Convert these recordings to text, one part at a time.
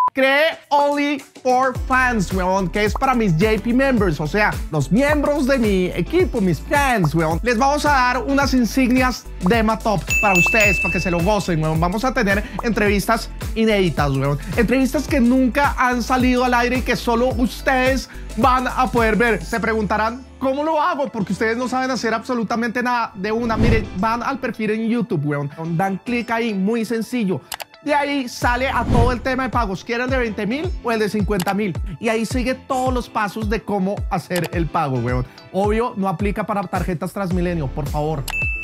Creé Only for Fans, weón, que es para mis JP members, o sea, los miembros de mi equipo, mis fans, weón. Les vamos a dar unas insignias de Emma Top para ustedes, para que se lo gocen, weón. Vamos a tener entrevistas inéditas, weón. Entrevistas que nunca han salido al aire y que solo ustedes van a poder ver. Se preguntarán, ¿cómo lo hago? Porque ustedes no saben hacer absolutamente nada de una. Miren, van al perfil en YouTube, weón. Dan clic ahí, muy sencillo. De ahí sale a todo el tema de pagos. ¿Quieren el de 20.000 o el de 50.000? Y ahí sigue todos los pasos de cómo hacer el pago, weón. Obvio, no aplica para tarjetas Transmilenio, por favor.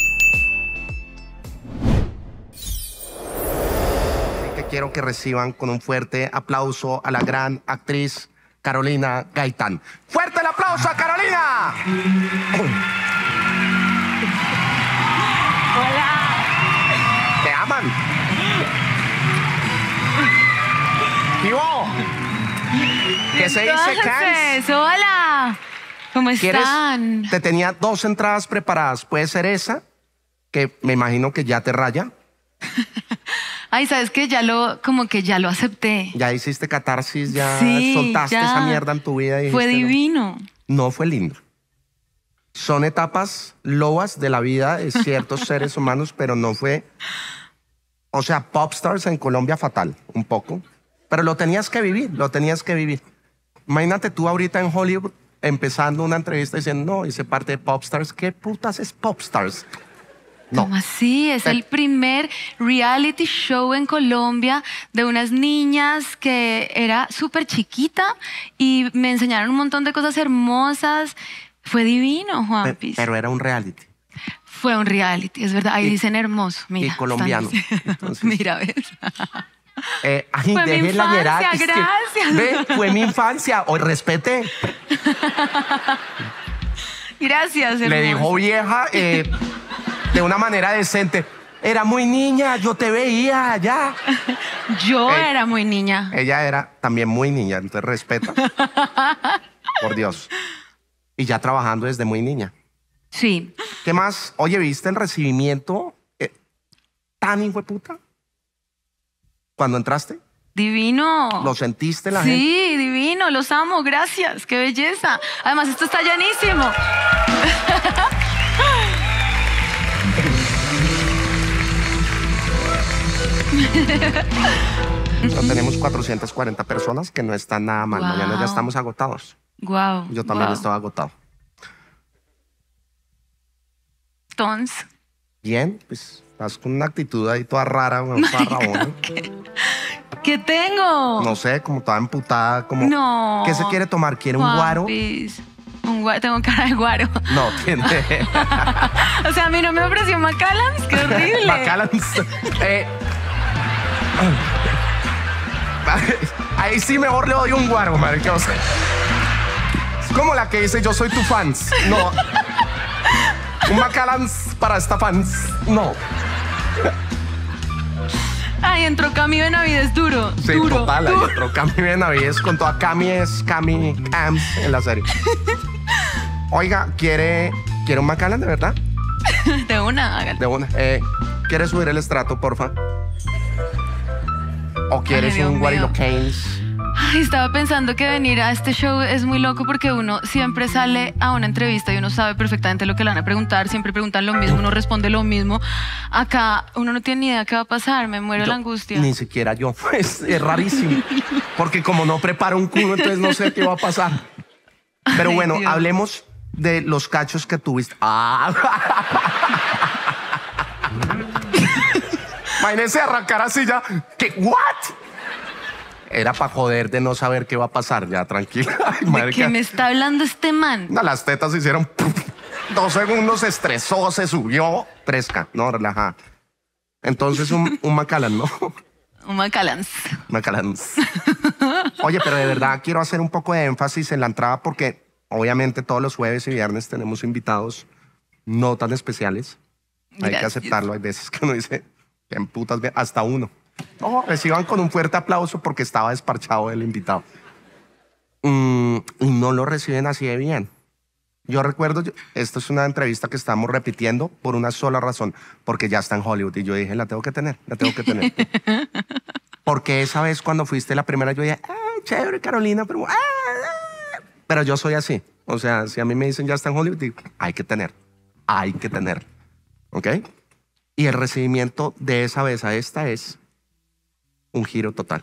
Que quiero que reciban con un fuerte aplauso a la gran actriz Carolina Gaitán. ¡Fuerte el aplauso a Carolina! Hola. ¡Te aman! ¿Qué se dice, Cans? Hola. ¿Cómo están? Te tenía 2 entradas preparadas. Puede ser esa, que me imagino que ya te raya. Ay, ¿sabes qué? Como que ya lo acepté. Ya hiciste catarsis, ya sí, soltaste ya. esa mierda en tu vida. Y Fue dijiste, divino. No fue lindo. Son etapas lobas de la vida de ciertos seres humanos, pero no fue... O sea, Popstars en Colombia fatal, un poco. Pero lo tenías que vivir, lo tenías que vivir. Imagínate tú ahorita en Hollywood empezando una entrevista diciendo, no, hice parte de Popstars. ¿Qué putas es Popstars? No. ¿Cómo así? Es el primer reality show en Colombia de unas niñas que era súper chiquita y me enseñaron un montón de cosas hermosas. Fue divino, Juanpis. Pero era un reality. Fue un reality, es verdad. Ahí dicen hermoso. Mira, y colombiano. Entonces, mira, ¿ves? Ay, fue mi infancia, gracias. Ve, fue mi infancia. Hoy respete. Gracias, hermoso. Le dijo vieja de una manera decente. Era muy niña, yo te veía allá. Yo era muy niña. Ella era también muy niña, entonces respeta. Por Dios. Y ya trabajando desde muy niña. Sí. ¿Qué más? Oye, ¿viste el recibimiento tan hijueputa? ¿Cuando entraste? Divino. ¿Lo sentiste la gente? Sí, divino, los amo, gracias, qué belleza. Además, esto está llenísimo. Tenemos 440 personas, que no está nada mal. Wow. Mañana ya estamos agotados. Wow. Yo también estaba agotado. Tons. Bien, pues estás con una actitud ahí toda rara, toda rabona. ¿Qué tengo? No sé, como toda emputada, como... No. ¿Qué se quiere tomar? ¿Quiere un guaro? Un guaro, tengo cara de guaro. No, tiene... O sea, a mí no me ofreció Macallans, qué horrible. Macallans. Ahí sí mejor le doy un guaro, madre. O sea, es como la que dice, yo soy tu fans. No. Un Macallans para esta fans. No. Ay, entró Cami Benavides duro. Sí, duro, total. duro. Ahí entró Cami Benavides con toda Cami Cams en la serie. Oiga, ¿quiere un Macallan de verdad? De una, hágale. De una. ¿Quieres subir el estrato, porfa? ¿O quieres Ay, Dios un Guarilo mío. Keynes? Ay, estaba pensando que venir a este show es muy loco porque uno siempre sale a una entrevista y uno sabe perfectamente lo que le van a preguntar, siempre preguntan lo mismo, uno responde lo mismo. Acá uno no tiene ni idea qué va a pasar, me muero la angustia. Ni siquiera yo, pues es rarísimo. Porque como no preparo un culo, entonces no sé qué va a pasar. Pero Ay, bueno, Dios. hablemos de los cachos que tuviste. Imagínense arrancar así ya. ¿Qué? ¿What? Era para joder de no saber qué va a pasar. Ya, tranquila. Ay, ¿De marica. qué me está hablando este man? No, las tetas se hicieron 2 segundos, se estresó, se subió. Fresca, no, relajada. Entonces un Macallan, ¿no? Un Macallans. Macallans. Oye, pero de verdad quiero hacer un poco de énfasis en la entrada porque obviamente todos los jueves y viernes tenemos invitados no tan especiales. Hay que Gracias. aceptarlo. Hay veces que uno dice, "¿Qué putas ve-?" Hasta uno. No, reciban con un fuerte aplauso porque estaba desparchado el invitado. Y no lo reciben así de bien. Yo recuerdo, esto es una entrevista que estamos repitiendo por una sola razón, porque ya está en Hollywood. Y yo dije, la tengo que tener, la tengo que tener. Porque esa vez cuando fuiste la primera yo dije, chévere Carolina, pero yo soy así. O sea, si a mí me dicen ya está en Hollywood, digo, hay que tener. ¿Ok? Y el recibimiento de esa vez a esta es un giro total.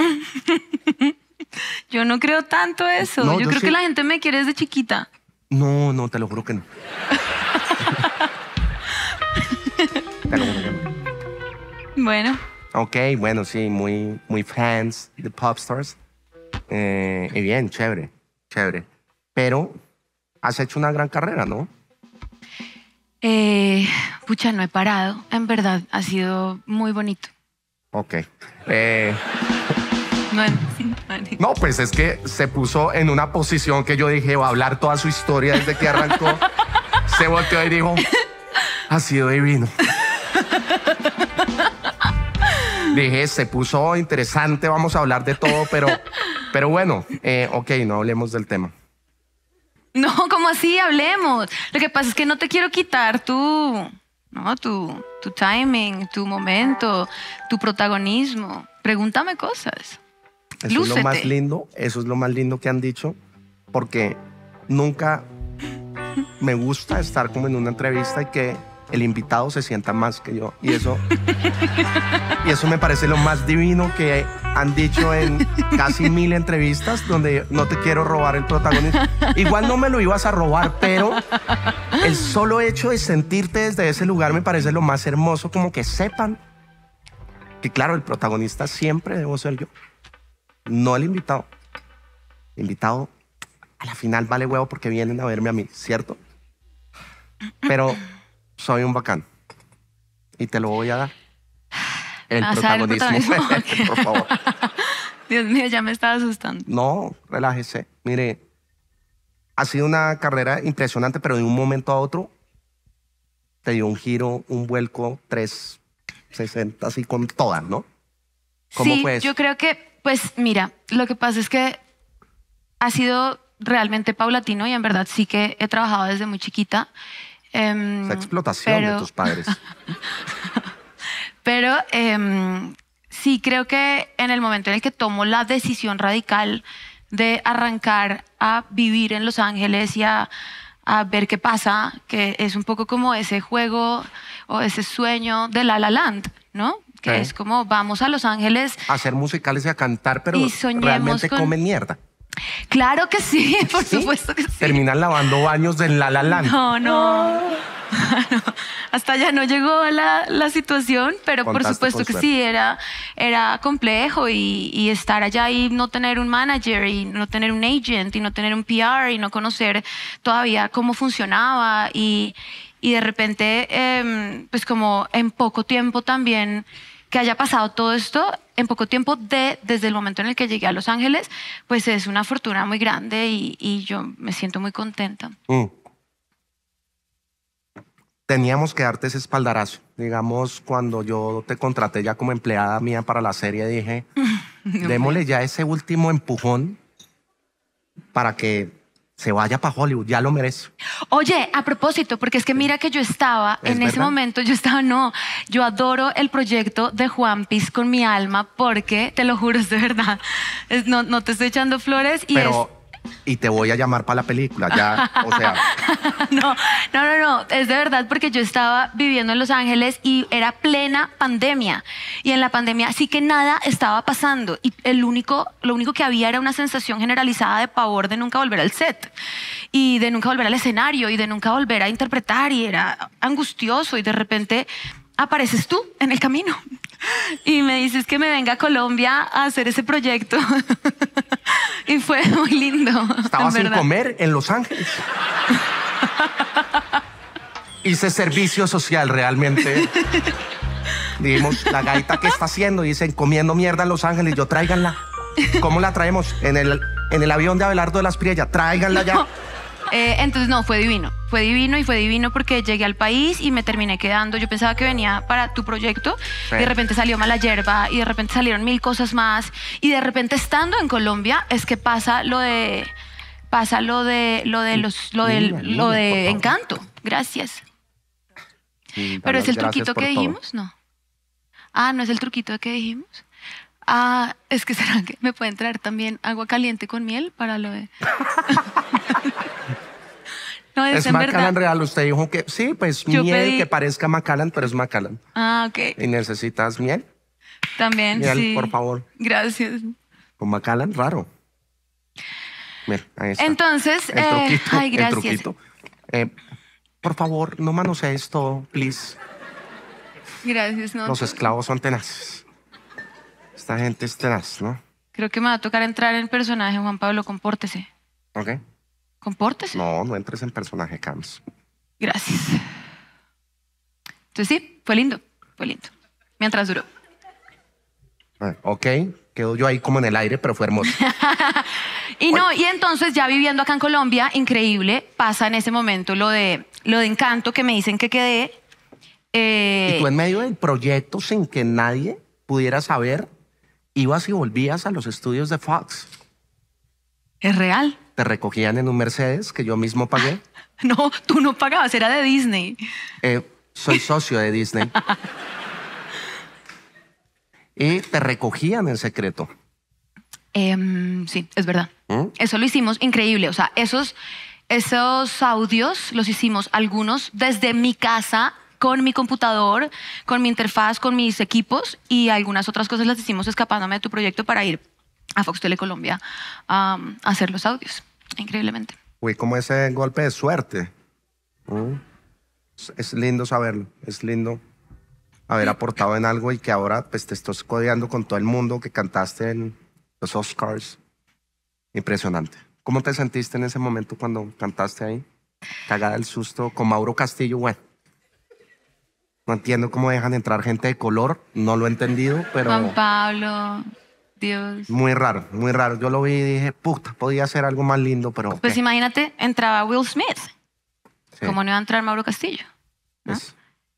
Yo no creo tanto eso. No, yo creo sí. que la gente me quiere desde chiquita. No, te lo juro que no. Te lo juro que no. Bueno, Ok, bueno, sí, muy fans de Popstars. Y bien, chévere. Pero has hecho una gran carrera, ¿no? pucha, no he parado. En verdad, ha sido muy bonito. Ok. No, No, pues es que se puso en una posición que yo dije, va a hablar toda su historia desde que arrancó. Se volteó y dijo, ha sido divino. Dije, se puso interesante, vamos a hablar de todo, pero bueno, ok, no hablemos del tema. no, ¿cómo así? Hablemos. Lo que pasa es que no te quiero quitar tu timing, tu momento, tu protagonismo. Pregúntame cosas. Eso es lo más Lúcete. lindo, eso es lo más lindo que han dicho, porque nunca me gusta estar como en una entrevista y que el invitado se sienta más que yo. Y eso me parece lo más divino que han dicho en casi 1000 entrevistas donde no te quiero robar el protagonismo. Igual no me lo ibas a robar, pero el solo hecho de sentirte desde ese lugar me parece lo más hermoso, como que sepan que claro, el protagonista siempre debo ser yo, no el invitado. El invitado a la final vale huevo porque vienen a verme a mí, ¿cierto? Pero soy un bacán y te lo voy a dar. El ¿Vas a dar el protagonismo, protagonismo? por favor. Dios mío, ya me estaba asustando. No, relájese. Mire, ha sido una carrera impresionante, pero de un momento a otro te dio un giro, un vuelco 360, así con todas, ¿no? ¿Cómo Sí, fue eso? yo creo que, pues mira, lo que pasa es que ha sido realmente paulatino y en verdad sí que he trabajado desde muy chiquita. Esa explotación de tus padres. Pero sí creo que en el momento en el que tomo la decisión radical de arrancar a vivir en Los Ángeles y a ver qué pasa, que es un poco como ese juego o ese sueño de La La Land, ¿no? Que Sí. es como vamos a Los Ángeles. A hacer musicales y a cantar, pero Y soñemos realmente con- comen mierda. Claro que sí, por ¿Sí? supuesto que sí. Terminan lavando baños en La La Land. No. No, hasta allá no llegó la situación, pero por Contaste supuesto con que suerte. sí, era complejo y estar allá y no tener un manager y no tener un agent y no tener un PR y no conocer todavía cómo funcionaba y de repente, pues como en poco tiempo también que haya pasado todo esto, en poco tiempo desde el momento en el que llegué a Los Ángeles, pues es una fortuna muy grande y yo me siento muy contenta. Teníamos que darte ese espaldarazo. Digamos, cuando yo te contraté ya como empleada mía para la serie, dije, démosle ya ese último empujón para que se vaya para Hollywood. Ya lo merece. Oye, a propósito, porque es que mira que yo estaba, ¿Es en ese verdad? momento yo adoro el proyecto de Juan Piz con mi alma porque, te lo juro, es de verdad, no te estoy echando flores y Pero, y te voy a llamar para la película. Ya, o sea, No, es de verdad porque yo estaba viviendo en Los Ángeles y era plena pandemia y en la pandemia sí que nada estaba pasando y lo único que había era una sensación generalizada de pavor de nunca volver al set y de nunca volver al escenario y de nunca volver a interpretar y era angustioso y de repente apareces tú en el camino y me dices que me venga a Colombia a hacer ese proyecto y fue muy lindo. estaba en sin verdad. comer en Los Ángeles. Hice servicio social realmente. Dijimos, la gaita que está haciendo, dicen, comiendo mierda en Los Ángeles, yo tráiganla. ¿Cómo la traemos? En el avión de Abelardo de las Priella, tráiganla ya. Entonces no, fue divino y fue divino porque llegué al país y me terminé quedando. Yo pensaba que venía para tu proyecto Sí. y de repente salió Mala Yerba y de repente salieron 1000 cosas más y de repente estando en Colombia es que pasa lo de Niña, por favor. Encanto. Gracias. Y Pero dar es el las gracias truquito por que todo. dijimos, ¿no? Ah, no es el truquito que dijimos. Ah, es que será que me pueden traer también agua caliente con miel para lo de... No, Es en Macallan verdad. real. Usted dijo que sí, pues Yo miel pedí- que parezca Macallan, pero es Macallan. Ah, ok. ¿Y necesitas miel? También, Miel, sí. por favor. Gracias. Con Macallan, raro. Mira, ahí está. Entonces, El truquito, ay, el gracias. truquito. Por favor, no manosees todo, please. Gracias, no. Los esclavos son tenaces. Esta gente es tenaz, ¿no? Creo que me va a tocar entrar en personaje, Juan Pablo, compórtese. ¿Ok? Compórtese. No, no entres en personaje, Cams. Gracias. Entonces sí, fue lindo, mientras duró. Ok, quedo yo ahí como en el aire, pero fue hermoso. Y no, y entonces ya viviendo acá en Colombia, increíble, pasa en ese momento lo de Encanto, que me dicen que quedé. Y tú en medio del proyecto, sin que nadie pudiera saber, ibas y volvías a los estudios de Fox. ¿Es real? Te recogían en un Mercedes que yo mismo pagué. No, tú no pagabas, era de Disney. Soy socio de Disney. Y te recogían en secreto. Sí, es verdad. ¿Mm? Eso lo hicimos increíble. O sea, esos audios los hicimos algunos desde mi casa, con mi computador, con mi interfaz, con mis equipos, y algunas otras cosas las hicimos escapándome de tu proyecto para ir a Fox Tele Colombia a hacer los audios. Increíblemente. Fue como ese golpe de suerte. ¿Mm? Es lindo saberlo. Es lindo haber aportado en algo y que ahora pues, te estás codeando con todo el mundo que cantaste en los Oscars. Impresionante. ¿Cómo te sentiste en ese momento cuando cantaste ahí? Cagada el susto con Mauro Castillo. Bueno, no entiendo cómo dejan entrar gente de color. No lo he entendido, pero Juan Pablo, Dios. muy raro, muy raro. Yo lo vi y dije, puta, podía ser algo más lindo, pero... Pues ¿qué? imagínate, entraba Will Smith. Sí, ¿Cómo no iba a entrar Mauro Castillo? ¿No? pues,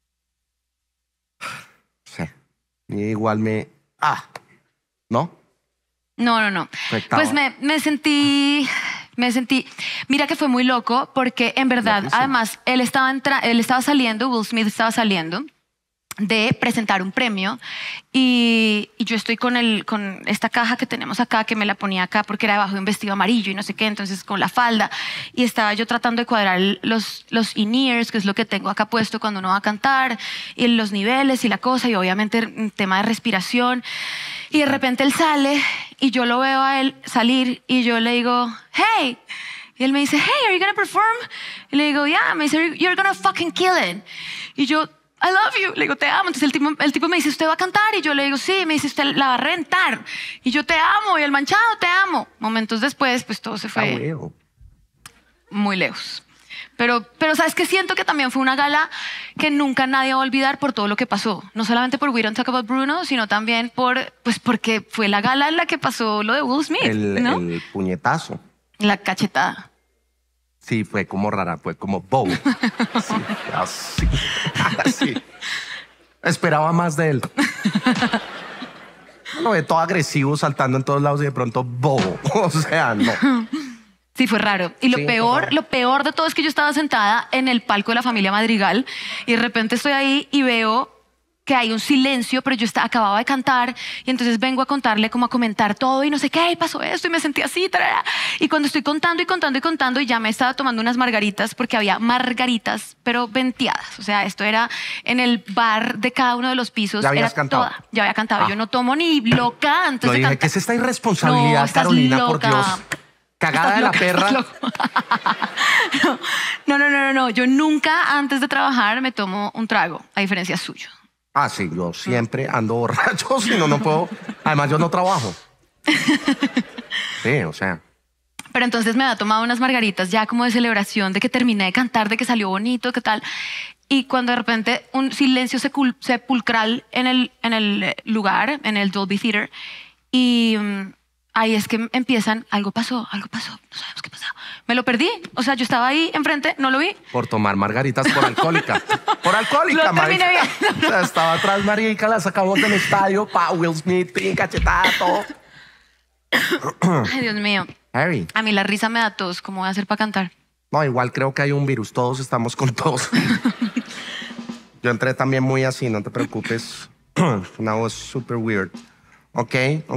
sí. Y igual ¿no? No. Afectaba. Pues me sentí, mira que fue muy loco porque en verdad, Loquísimo. además, él estaba saliendo, Will Smith estaba saliendo de presentar un premio y yo estoy con esta caja que tenemos acá, que me la ponía acá porque era debajo de un vestido amarillo y no sé qué, entonces con la falda, y estaba yo tratando de cuadrar los in-ears, que es lo que tengo acá puesto cuando uno va a cantar, y los niveles y la cosa, y obviamente un tema de respiración, y de repente él sale y yo lo veo a él salir y yo le digo, hey, y él me dice, hey, are you gonna perform? Y le digo, yeah. Me dice, you're gonna fucking kill it. Y yo, I love you. Le digo, te amo. Entonces el tipo me dice, ¿usted va a cantar? Y yo le digo, sí. Me dice, usted la va a reventar. Y yo, te amo. Y el manchado, te amo. Momentos después, pues todo se fue Bueno. muy lejos. Pero ¿sabes qué? Siento que también fue una gala que nunca nadie va a olvidar por todo lo que pasó. No solamente por We Don't Talk About Bruno, sino también porque fue la gala en la que pasó lo de Will Smith, ¿no? El puñetazo. La cachetada. Sí, fue como rara, fue como bow. Sí, así, así. Esperaba más de él. Lo ve todo agresivo, saltando en todos lados y de pronto bow. O sea, no. Sí, fue raro. Y Sí, fue raro. lo peor de todo es que yo estaba sentada en el palco de la familia Madrigal y de repente estoy ahí y veo que hay un silencio, pero yo acababa de cantar y entonces vengo a contarle, como a comentar todo y no sé qué, y pasó esto y me sentí así, tarara. Y cuando estoy contando y ya me estaba tomando unas margaritas, porque había margaritas, pero venteadas. O sea, esto era en el bar de cada uno de los pisos. ¿Ya habías era cantado? Ya había cantado. Ah. Yo no tomo ni loca antes Lo de dije, cantar. ¿qué es esta irresponsabilidad, No, estás Carolina, por loca. Dios? Cagada de la Estás perra. loca, estás loca. No. Yo nunca antes de trabajar me tomo un trago, a diferencia suyo. Ah, sí, yo siempre ando borracho, si no, no puedo. Además, yo no trabajo. Sí, o sea. Pero entonces me había tomado unas margaritas ya como de celebración, de que terminé de cantar, de que salió bonito, qué tal. Y cuando de repente un silencio sepulcral en el lugar, en el Dolby Theater, y ahí es que empiezan, algo pasó, no sabemos qué pasó. Me lo perdí, o sea, yo estaba ahí enfrente, no lo vi. Por tomar margaritas por alcohólica. Por alcohólica, Lo terminé marica. viendo. O sea, estaba atrás, marica, la sacamos del estadio, Will Smith, pin, cachetada, todo. Ay, Dios mío. Harry. A mí la risa me da tos, ¿cómo voy a hacer para cantar? No, igual creo que hay un virus, todos estamos con tos. Yo entré también muy así, no te preocupes. Una voz súper weird. Ok.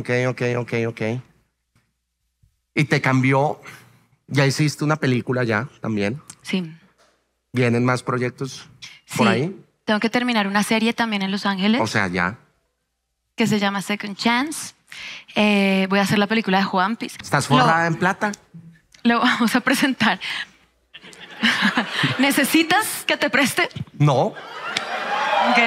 Y te cambió, ya hiciste una película ya también. Sí. ¿Vienen más proyectos por ahí? Tengo que terminar una serie también en Los Ángeles. O sea, ya. Que se llama Second Chance. Voy a hacer la película de Juan Piz. ¿Estás forrada en plata? Lo vamos a presentar. ¿Necesitas que te preste? No. Ok.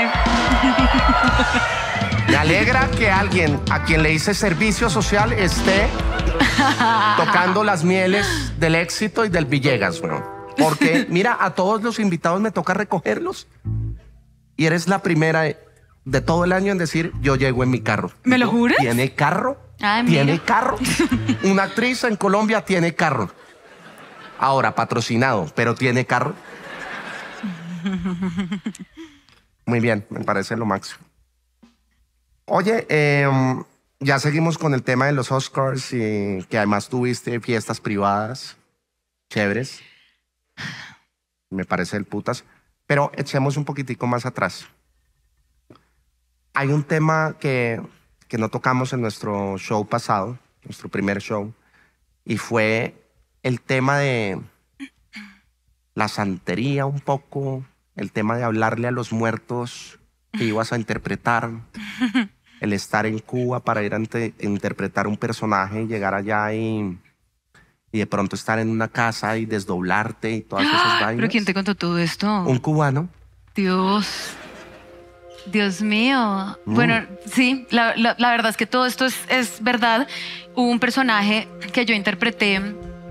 Me alegra que alguien a quien le hice servicio social esté tocando las mieles del éxito y del Villegas, bro. Porque, mira, a todos los invitados me toca recogerlos. Y eres la primera de todo el año en decir, yo llego en mi carro. ¿Me lo juras? ¿Tiene carro? Ay, ¿Tiene mira. carro? Una actriz en Colombia tiene carro. Ahora, patrocinado, pero tiene carro. Muy bien, me parece lo máximo. Oye, ya seguimos con el tema de los Oscars y que además tuviste fiestas privadas chéveres. Me parece el putas. Pero echemos un poquitico más atrás. Hay un tema que no tocamos en nuestro show pasado, nuestro primer show, y fue el tema de la santería un poco, el tema de hablarle a los muertos que ibas a interpretar, el estar en Cuba para ir a interpretar un personaje y llegar allá y de pronto estar en una casa y desdoblarte y todas esas vainas. ¿Pero quién te contó todo esto? Un cubano. Dios mío. Bueno, sí, la verdad es que todo esto es verdad. Hubo un personaje que yo interpreté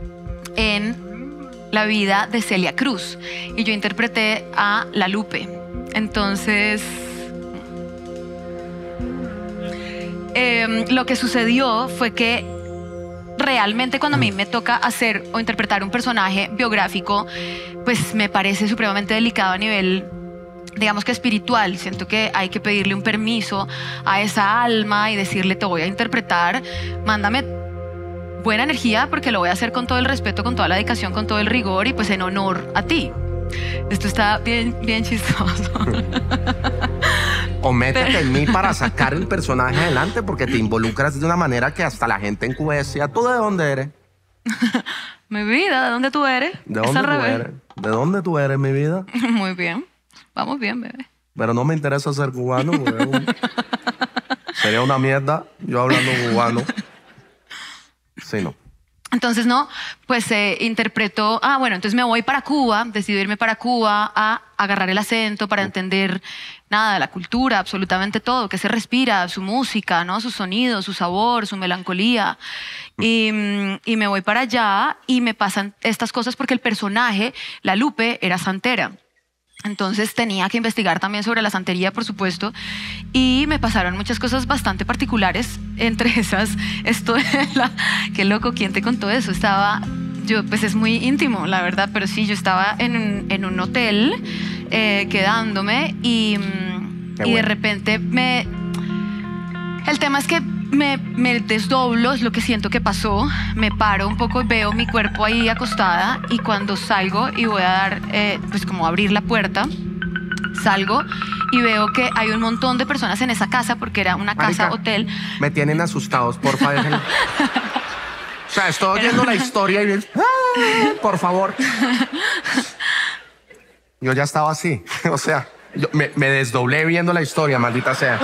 en la vida de Celia Cruz y yo interpreté a La Lupe. Entonces, lo que sucedió fue que realmente cuando a mí me toca hacer o interpretar un personaje biográfico, pues me parece supremamente delicado a nivel, digamos que espiritual. Siento que hay que pedirle un permiso a esa alma y decirle, te voy a interpretar, mándame buena energía porque lo voy a hacer con todo el respeto, con toda la dedicación, con todo el rigor y pues en honor a ti. Esto está bien chistoso. O métete en mí para sacar el personaje adelante porque te involucras de una manera que hasta la gente en Cuba decía, ¿tú de dónde eres? Mi vida, ¿de dónde tú eres? ¿De Es dónde al tú revés. eres? ¿De dónde tú eres, mi vida? Muy bien. Vamos bien, bebé. Pero no me interesa ser cubano, weón. Sería una mierda yo hablando cubano. Sí, no. Entonces, no, pues interpretó, bueno, entonces me voy para Cuba, decido irme para Cuba a agarrar el acento para entender nada, la cultura, absolutamente todo, que se respira, su música, ¿no? Su sonido, su sabor, su melancolía. Y me voy para allá y me pasan estas cosas porque el personaje, La Lupe, era santera. Entonces tenía que investigar también sobre la santería, por supuesto, y me pasaron muchas cosas bastante particulares, entre esas, esto de qué loco, ¿quién te contó eso? Yo, pues es muy íntimo, la verdad, pero sí, yo estaba en un hotel quedándome y de repente el tema es que me desdoblo, es lo que siento que pasó, me paro un poco y veo mi cuerpo ahí acostada y cuando salgo y voy a dar, pues como abrir la puerta, salgo y veo que hay un montón de personas en esa casa porque era una casa Marica, hotel. Me tienen asustados, porfa, déjenlo. O sea, estoy oyendo la historia y por favor. Yo ya estaba así, o sea, yo me desdoblé viendo la historia, maldita sea.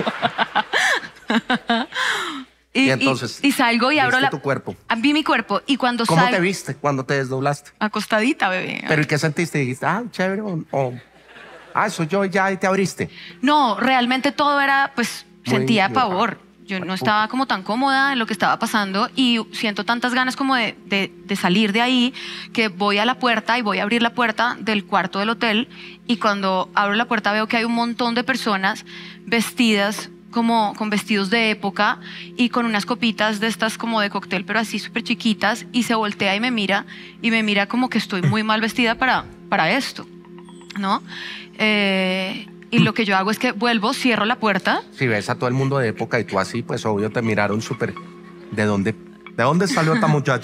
Y entonces, y salgo y abro tu cuerpo. Vi mi cuerpo y cuando ¿Cómo salgo... te viste cuando te desdoblaste? Acostadita, bebé. ¿Pero y qué sentiste? ¿Dijiste, chévere soy yo ya y te abriste? No, realmente todo era, pues, sentía muy pavor. Yo no estaba como tan cómoda en lo que estaba pasando y siento tantas ganas como de salir de ahí que voy a la puerta y voy a abrir la puerta del cuarto del hotel y cuando abro la puerta veo que hay un montón de personas vestidas como con vestidos de época y con unas copitas de estas como de cóctel, pero así súper chiquitas, y se voltea y me mira como que estoy muy mal vestida para esto, ¿no? Y lo que yo hago es que vuelvo, cierro la puerta. Si ves a todo el mundo de época y tú así, pues obvio te miraron súper... ¿De dónde salió esta muchacha?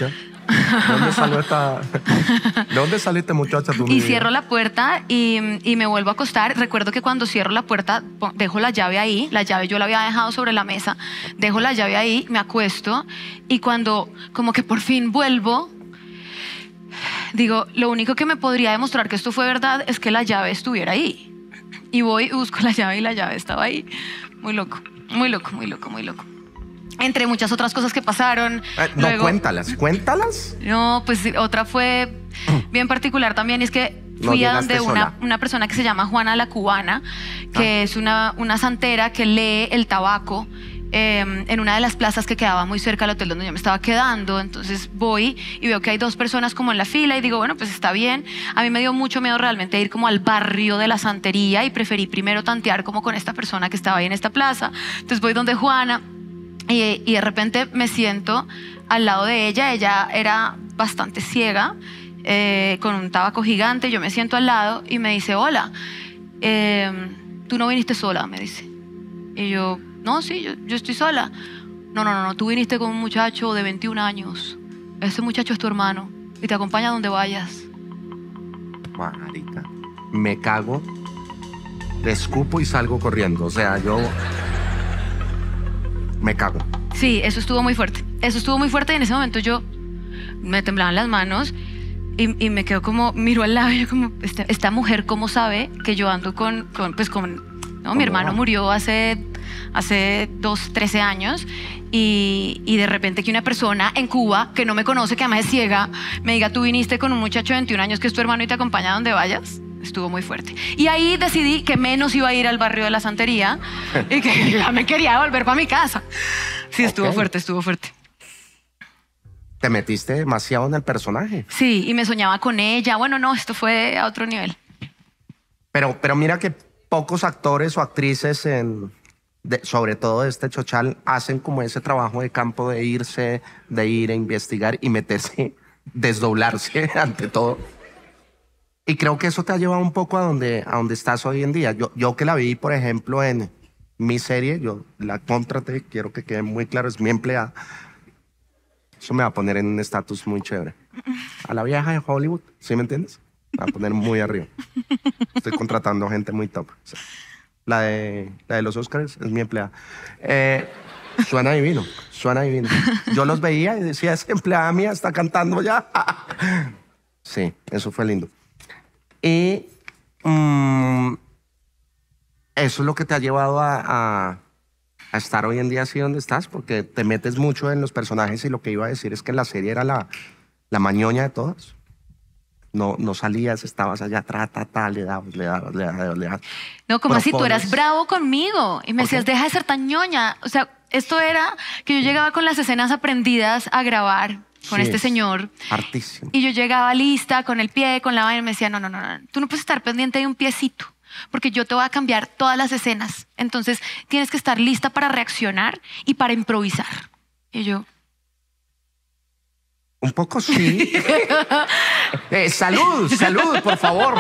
¿De dónde sale esta muchacha? Tú, Y cierro la puerta y me vuelvo a acostar. Recuerdo que cuando cierro la puerta, dejo la llave ahí. La llave yo la había dejado sobre la mesa. Dejo la llave ahí, me acuesto. Y cuando como que por fin vuelvo, digo, lo único que me podría demostrar que esto fue verdad es que la llave estuviera ahí. Y voy y busco la llave y la llave estaba ahí. Muy loco, muy loco, muy loco, muy loco. Entre muchas otras cosas que pasaron. No, Luego, cuéntalas. no, pues otra fue bien particular también. Y es que fui a donde una persona que se llama Juana la Cubana, que es una santera que lee el tabaco en una de las plazas que quedaba muy cerca del hotel donde yo me estaba quedando. Entonces voy y veo que hay 2 personas como en la fila y digo, bueno, pues está bien. A mí me dio mucho miedo realmente ir como al barrio de la santería y preferí primero tantear como con esta persona que estaba ahí en esta plaza. Entonces voy donde Juana y de repente me siento al lado de ella. Ella era bastante ciega, con un tabaco gigante. Yo me siento al lado y me dice, hola, tú no viniste sola, me dice. Y yo, no, sí, yo estoy sola. No, tú viniste con un muchacho de 21 años. Ese muchacho es tu hermano y te acompaña a donde vayas. Marica, me cago, le escupo y salgo corriendo. O sea, yo me cago. Sí, eso estuvo muy fuerte. Eso estuvo muy fuerte y en ese momento yo me temblaban las manos y me quedo como, miro al lado y yo como, esta mujer, ¿cómo sabe que yo ando no, mi hermano murió hace 13 años y de repente que una persona en Cuba que no me conoce, que además es ciega, me diga, tú viniste con un muchacho de 21 años que es tu hermano y te acompaña a donde vayas. Estuvo muy fuerte. Y ahí decidí que menos iba a ir al barrio de la santería y que ya me quería volver para mi casa. Sí, estuvo fuerte, estuvo fuerte. Te metiste demasiado en el personaje. Sí, y me soñaba con ella. Bueno, no, esto fue a otro nivel. Pero mira que pocos actores o actrices, sobre todo este Chochal, hacen como ese trabajo de campo de ir a investigar y meterse, desdoblarse ante todo. Y creo que eso te ha llevado un poco a donde estás hoy en día. Yo que la vi, por ejemplo, en mi serie, yo la contraté, quiero que quede muy claro, es mi empleada. Eso me va a poner en un estatus muy chévere. A la vieja de Hollywood, ¿sí me entiendes? Me va a poner muy arriba. Estoy contratando gente muy top. O sea, la de los Oscars es mi empleada. Suena divino, suena divino. Yo los veía y decía, esa empleada mía está cantando ya. Sí, eso fue lindo. Y eso es lo que te ha llevado a estar hoy en día así donde estás, porque te metes mucho en los personajes y lo que iba a decir es que la serie era la mañoña de todas. No salías, estabas allá atrás, le dabas. No, como así, tú eras bravo conmigo y me decías, deja de ser tan ñoña. O sea, esto era que yo llegaba con las escenas aprendidas a grabar con este señor. Hartísimo. Y yo llegaba lista con el pie, con la vaina, y me decía, no, tú no puedes estar pendiente de un piecito, porque yo te voy a cambiar todas las escenas. Entonces tienes que estar lista para reaccionar y para improvisar. Y yo... Un poco sí. Salud, por favor.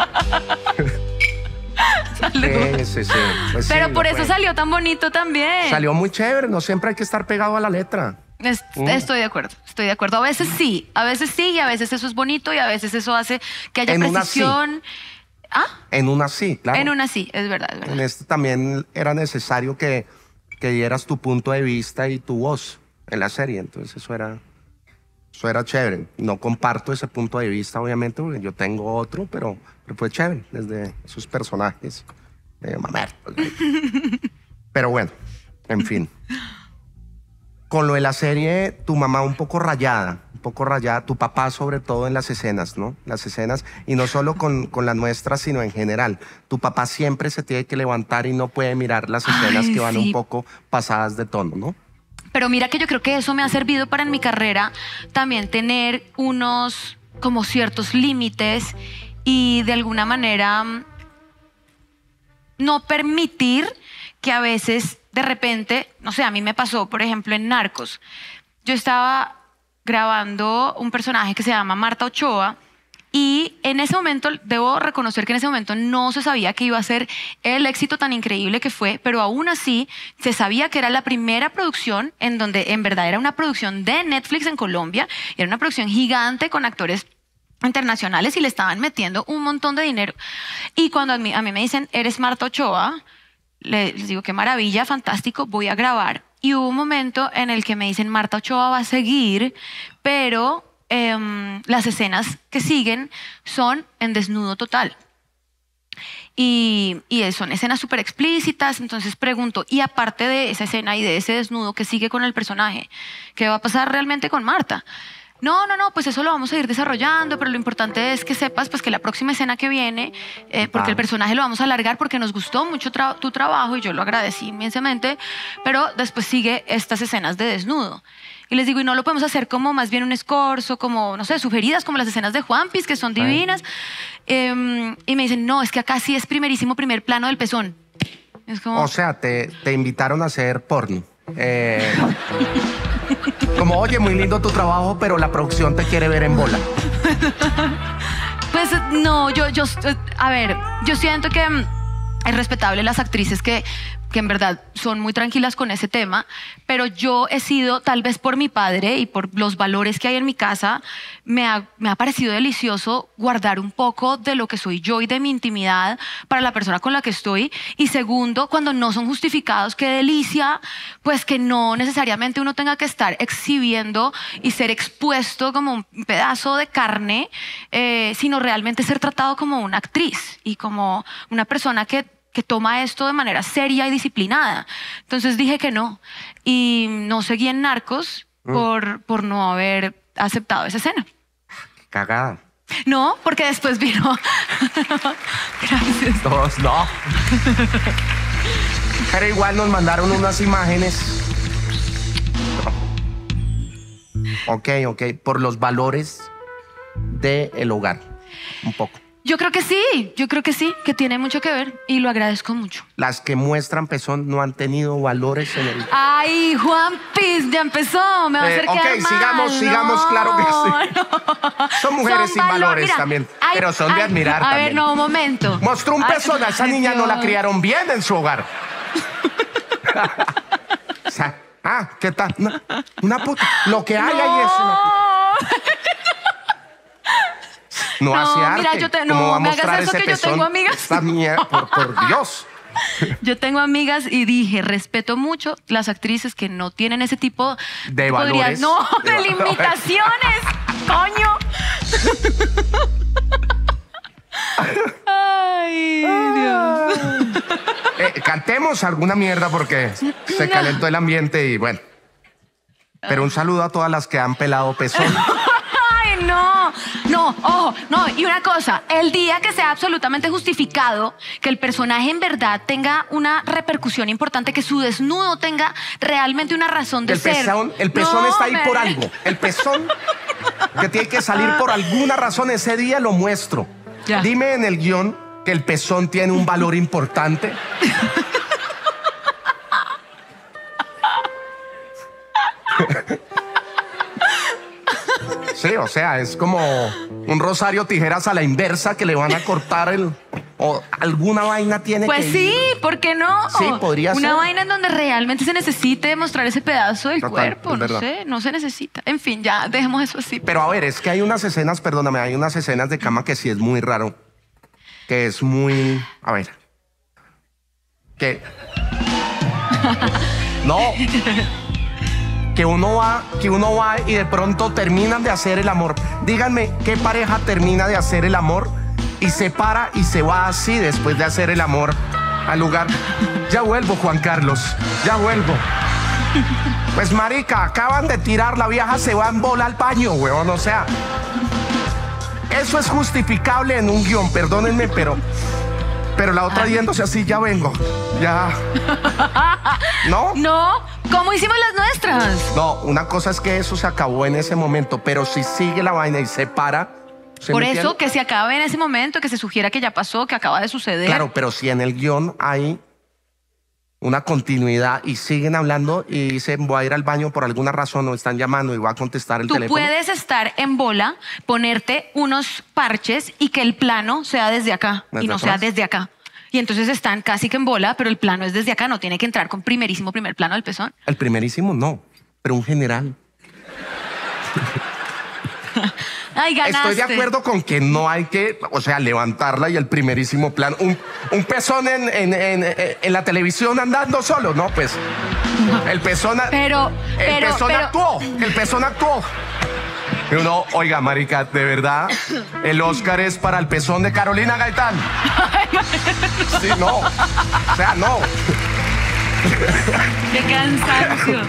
Salud. Sí. Pues pero sí, por eso salió tan bonito también. Salió muy chévere, no siempre hay que estar pegado a la letra. Estoy de acuerdo. A veces sí y a veces eso es bonito y a veces eso hace que haya precisión. En una sí, claro. En una sí, es verdad. En este también era necesario que dieras tu punto de vista y tu voz en la serie, entonces eso era chévere. No comparto ese punto de vista, obviamente, porque yo tengo otro, pero fue chévere desde esos personajes. Pero bueno, en fin. Con lo de la serie, tu mamá un poco rayada, tu papá sobre todo en las escenas, ¿no? Las escenas, y no solo con las nuestras, sino en general. Tu papá siempre se tiene que levantar y no puede mirar las escenas que van un poco pasadas de tono, ¿no? Pero mira que yo creo que eso me ha servido para en mi carrera también tener unos como ciertos límites y de alguna manera no permitir que a veces de repente, no sé, a mí me pasó, por ejemplo, en Narcos. Yo estaba grabando un personaje que se llama Marta Ochoa Y en ese momento, debo reconocer que en ese momento no se sabía que iba a ser el éxito tan increíble que fue, pero aún así se sabía que era la primera producción en donde en verdad era una producción de Netflix en Colombia, era una producción gigante con actores internacionales y le estaban metiendo un montón de dinero. Y cuando a mí me dicen, eres Marta Ochoa, les digo, qué maravilla, fantástico, voy a grabar. Y hubo un momento en el que me dicen, Marta Ochoa va a seguir, pero las escenas que siguen son en desnudo total. Y son escenas súper explícitas, entonces pregunto, y aparte de esa escena y de ese desnudo que sigue con el personaje, ¿qué va a pasar realmente con Marta? No, pues eso lo vamos a ir desarrollando, pero lo importante es que sepas pues, que la próxima escena que viene, porque el personaje lo vamos a alargar porque nos gustó mucho tu trabajo y yo lo agradecí inmensamente, pero después sigue estas escenas de desnudo. Y les digo, y no lo podemos hacer como más bien un escorzo, como, no sé, sugeridas como las escenas de Juan Piz, que son divinas. Y me dicen, no, es que acá sí es primer plano del pezón. Es como... O sea, te invitaron a hacer porno. Como, oye, muy lindo tu trabajo, pero la producción te quiere ver en bola. Pues no, a ver, yo siento que es respetable las actrices que en verdad son muy tranquilas con ese tema, pero yo he sido, tal vez por mi padre y por los valores que hay en mi casa, me ha parecido delicioso guardar un poco de lo que soy yo y de mi intimidad para la persona con la que estoy. Y segundo, cuando no son justificados, qué delicia, pues que no necesariamente uno tenga que estar exhibiendo y ser expuesto como un pedazo de carne, sino realmente ser tratado como una actriz y como una persona que toma esto de manera seria y disciplinada. Entonces dije que no. Y no seguí en Narcos por no haber aceptado esa escena. Cagada. No, porque después vino... Gracias. Todos no. Pero igual nos mandaron unas imágenes. Ok. Por los valores del hogar. Un poco. Yo creo que sí, que tiene mucho que ver y lo agradezco mucho. Las que muestran pezón no han tenido valores en el... Ay, Juan Piz, ya empezó, me va a hacer quedar mal. sigamos, no, claro que sí. No. Son mujeres sin valores mira, también, pero son de admirar también. A ver, no, un momento. Mostró un pezón, a esa niña no la criaron bien en su hogar. O sea, ¿qué tal? Una puta. Lo que hay ahí es una puta. No hace arte. Mira, ¿Cómo va a me mostrar hagas eso ese que yo pezón? tengo amigas. Esta niña, por Dios. Yo tengo amigas y dije, respeto mucho las actrices que no tienen ese tipo de valores. De limitaciones, coño. Ay, Dios. Cantemos alguna mierda porque se calentó el ambiente y bueno. Pero un saludo a todas las que han pelado pezón. No, ojo, no. Y una cosa, el día que sea absolutamente justificado que el personaje en verdad tenga una repercusión importante, que su desnudo tenga realmente una razón de ser. El pezón está ahí por algo. El pezón que tiene que salir por alguna razón, ese día lo muestro. Ya. Dime en el guión que el pezón tiene un valor importante. Sí, o sea, es como un rosario tijeras a la inversa que le van a cortar o alguna vaina tiene pues que sí, ir. ¿por qué no? Sí, podría ser. Una vaina en donde realmente se necesite mostrar ese pedazo del Total, cuerpo, es no verdad. sé, no se necesita. En fin, ya dejemos eso así. Pero a ver, es que hay unas escenas, perdóname, hay unas escenas de cama que sí es muy raro. Que es muy... A ver. Que... No. Que uno va y de pronto terminan de hacer el amor. Díganme, ¿qué pareja termina de hacer el amor y se para y se va así después de hacer el amor al lugar? Ya vuelvo, Juan Carlos, ya vuelvo. Pues marica, acaban de tirar, la vieja se va en bola al baño, huevón, o sea. Eso es justificable en un guión, perdónenme, pero la otra yéndose así, ya vengo, ya. ¿No? No, ¿cómo hicimos las nuestras? No, una cosa es que eso se acabó en ese momento, pero si sigue la vaina y se para... Por eso, que se acabe en ese momento, que se sugiera que ya pasó, que acaba de suceder. Claro, pero si en el guión hay una continuidad y siguen hablando y dicen voy a ir al baño por alguna razón o están llamando y voy a contestar el Tú teléfono. puedes estar en bola, ponerte unos parches y que el plano sea desde acá y ¿Desde no sea atrás? desde acá. Y entonces están casi que en bola, pero el plano es desde acá, no tiene que entrar con primerísimo primer plano del pezón. El primerísimo no, pero un general. Ay, ganaste. Estoy de acuerdo con que no hay que, o sea, levantarla y el primerísimo plano. Un pezón en la televisión andando solo, no, pues. El pezón, Pero actuó. El pezón actuó. Y uno, oiga, marica, de verdad, el Oscar es para el pezón de Carolina Gaitán. Sí, no. O sea, no. qué cansancio.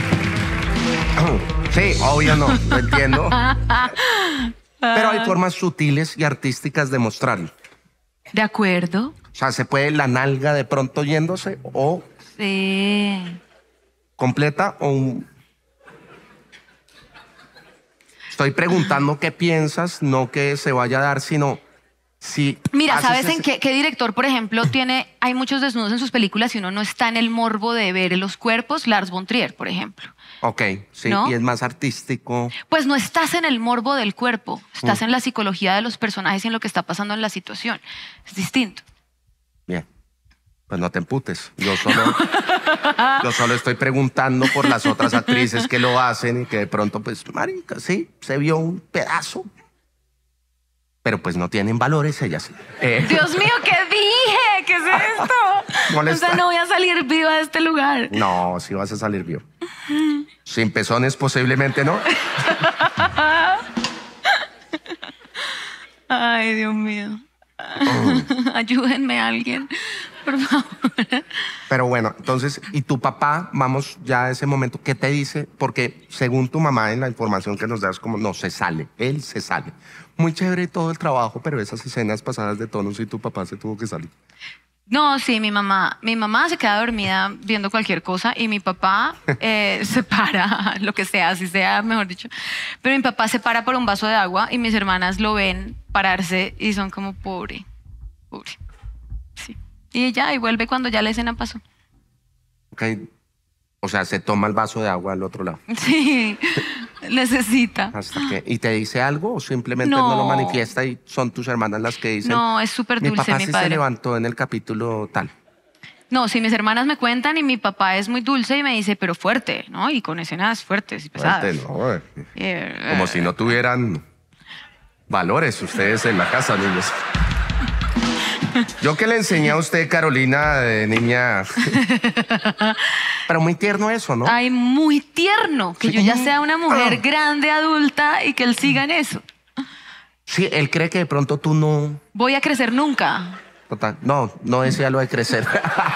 Sí, obvio no, lo entiendo. Pero hay formas sutiles y artísticas de mostrarlo. ¿De acuerdo? O sea, se puede la nalga de pronto yéndose o Sí. completa o un... Estoy preguntando qué piensas, no que se vaya a dar, sino si... Mira, haces ¿sabes en ese- qué director, por ejemplo, hay muchos desnudos en sus películas y uno no está en el morbo de ver los cuerpos? Lars von Trier, por ejemplo. Ok, sí, ¿No? y es más artístico. Pues no estás en el morbo del cuerpo, estás en la psicología de los personajes y en lo que está pasando en la situación. Es distinto. Bien, pues no te emputes. Yo solo estoy preguntando por las otras actrices que lo hacen y que de pronto, pues, marica, sí, se vio un pedazo. Pero pues no tienen valores ellas. Dios mío, ¿qué dije? ¿Qué es esto? Molesta. O sea, no voy a salir viva de este lugar. No, sí vas a salir vivo. Sin pezones posiblemente no. Ay, Dios mío. Ayúdenme a alguien, por favor. Pero bueno, entonces, ¿y tu papá, vamos ya a ese momento, qué te dice? Porque según tu mamá en la información que nos das, como no, se sale, él se sale. Muy chévere todo el trabajo, pero esas escenas pasadas de tonos y tu papá se tuvo que salir. No, sí, mi mamá se queda dormida viendo cualquier cosa y mi papá se para, lo que sea, así sea, mejor dicho. Pero mi papá se para por un vaso de agua y mis hermanas lo ven pararse y son como pobre. Sí. Y ya, y vuelve cuando ya la escena pasó. Ok. O sea, se toma el vaso de agua al otro lado. Sí, necesita. Hasta que, ¿y te dice algo o simplemente no lo No. manifiesta y son tus hermanas las que dicen? No, es súper Mi dulce papá mi sí se padre. levantó en el capítulo tal. No, sí, mis hermanas me cuentan y mi papá es muy dulce y me dice, pero fuerte, ¿no? Y con escenas fuertes y pesadas. Fuerte, ¿no? Eh, Como si no tuvieran valores ustedes en la casa, niños. Yo que le enseñé a usted, Carolina, de niña. Pero muy tierno eso, ¿no? Ay, muy tierno que Sí. yo ya sea una mujer Ah. grande, adulta y que él siga en eso. Sí, él cree que de pronto tú no. Voy a crecer nunca. Total, no decía lo de crecer.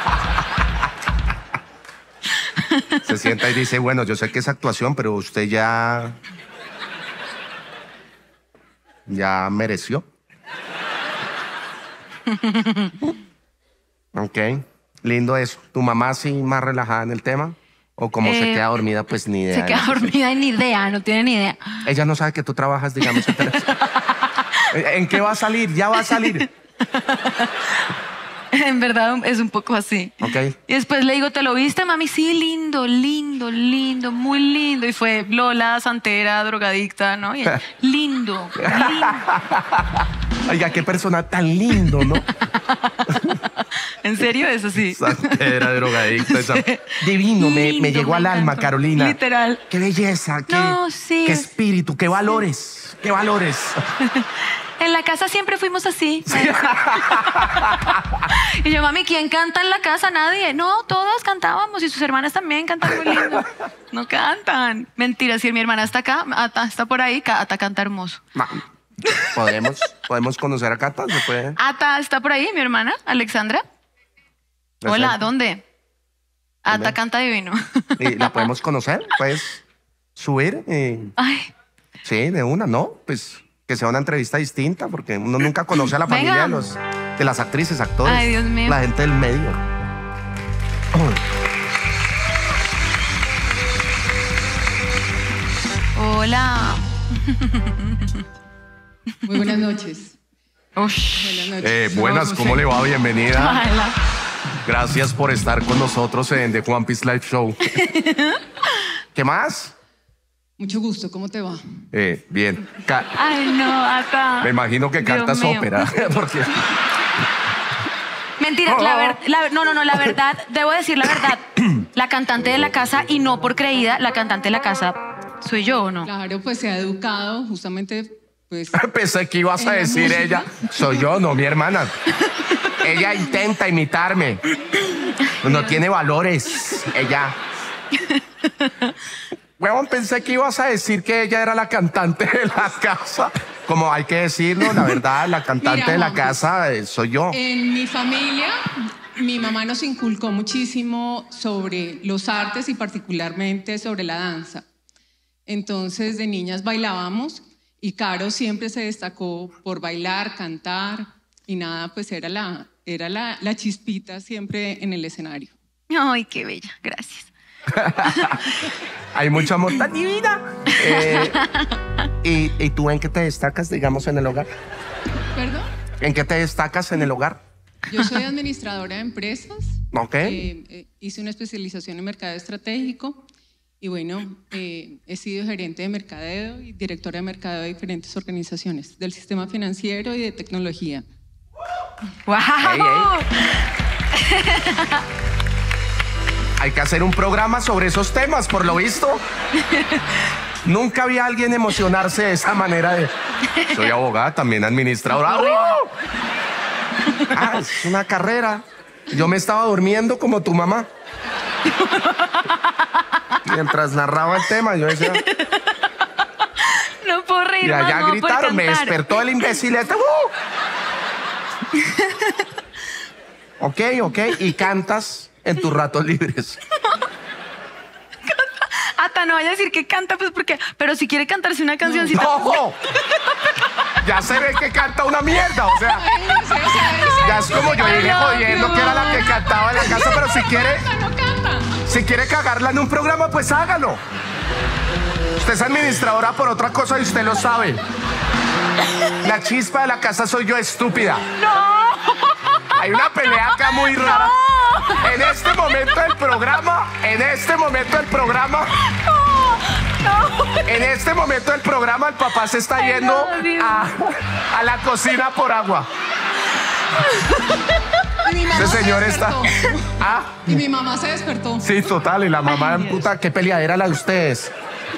Se sienta y dice, bueno, yo sé que es actuación, pero usted ya mereció. Ok, lindo eso. ¿Tu mamá sí más relajada en el tema? ¿O como se queda dormida, pues ni idea? Se queda dormida y ni idea, no tiene ni idea. Ella no sabe que tú trabajas, digamos, en televisión. ¿En qué va a salir? Ya va a salir. En verdad es un poco así. Ok. Y después le digo, ¿te lo viste, mami? Sí, lindo, lindo, lindo, muy lindo. Y fue Lola, santera, drogadicta, ¿no? Y ella, lindo, lindo. Oiga, qué persona tan lindo, ¿no? ¿En serio? Eso sí. Santera, drogadicta. Divino, me Lindo, llegó al alma, encantó. Carolina. Literal. Qué belleza, qué, No, sí. qué espíritu, qué valores, qué valores. En la casa siempre fuimos así. Y yo, mami, ¿quién canta en la casa? Nadie. No, todas cantábamos y sus hermanas también cantan muy lindo. No cantan. Mentira, si mi hermana está acá, Ata está por ahí, Ata canta hermoso. ¿Podemos conocer a Cata? ¿Se puede? Ata está por ahí, mi hermana, Alexandra. Hola, Perfecto. ¿dónde? Ata canta divino. ¿Y la podemos conocer? ¿Puedes subir? Ay, Sí, de una, ¿no? Pues que sea una entrevista distinta, porque uno nunca conoce a la familia Venga. de las actrices, actores. Ay, Dios mío. La gente del medio. hola. Muy buenas noches. Ush. Buenas noches. Buenas, No, ¿cómo le va? Bienvenida. Hola. Gracias por estar con nosotros en The One Piece Live Show. ¿Qué más? Mucho gusto, ¿cómo te va? Bien. Ay, no, acá. Me imagino que Dios cantas mío. ópera. Porque... Mentira, la verdad, debo decir la verdad. La cantante de la casa, y no por creída, la cantante de la casa soy yo, ¿o no? Claro, pues se ha educado justamente, pues... Pensé que ibas a decir música. ella. Soy yo, no mi hermana. Ella intenta imitarme. No tiene valores. Ella. Huevón, pensé que ibas a decir que ella era la cantante de la casa. Como hay que decirlo, la verdad, la cantante Mira, de la Juan, casa soy yo. En mi familia, mi mamá nos inculcó muchísimo sobre los artes y particularmente sobre la danza. Entonces, de niñas bailábamos y Caro siempre se destacó por bailar, cantar y nada, pues era la chispita siempre en el escenario. Ay, qué bella, gracias. Hay mucho amor tan divina. ¿Y tú en qué te destacas, digamos, en el hogar? ¿Perdón? ¿En qué te destacas en el hogar? Yo soy administradora de empresas. Ok. Hice una especialización en mercadeo estratégico y bueno, he sido gerente de mercadeo y directora de mercadeo de diferentes organizaciones del sistema financiero y de tecnología. ¡Wow! Ey, Hay que hacer un programa sobre esos temas, por lo visto. Nunca vi a alguien emocionarse de esa manera de... Soy abogada, también administradora. ¡Oh! Ah, es una carrera. Yo me estaba durmiendo como tu mamá. Mientras narraba el tema, yo decía... No puedo reír Y más, allá no puedo gritaron, me cantar. despertó el imbécil este. Ok, y cantas en tus ratos libres. Hasta no vaya a decir que canta, pues porque... Pero si quiere cantarse una cancioncita... ¡No! Ya se ve que canta una mierda, o sea... Ya es como yo llegué jodiendo que era la que cantaba en la casa, pero si quiere... No canta. Si quiere cagarla en un programa, pues hágalo. Usted es administradora por otra cosa y usted lo sabe. La chispa de la casa soy yo, estúpida. ¡No! Hay una pelea acá muy rara. En este momento del programa, el papá se está yendo a la cocina por agua. Y mi mamá Ese señor se está... despertó. ¿Ah? Y mi mamá se despertó. Sí, total. Y la mamá, puta, qué peleadera la de ustedes.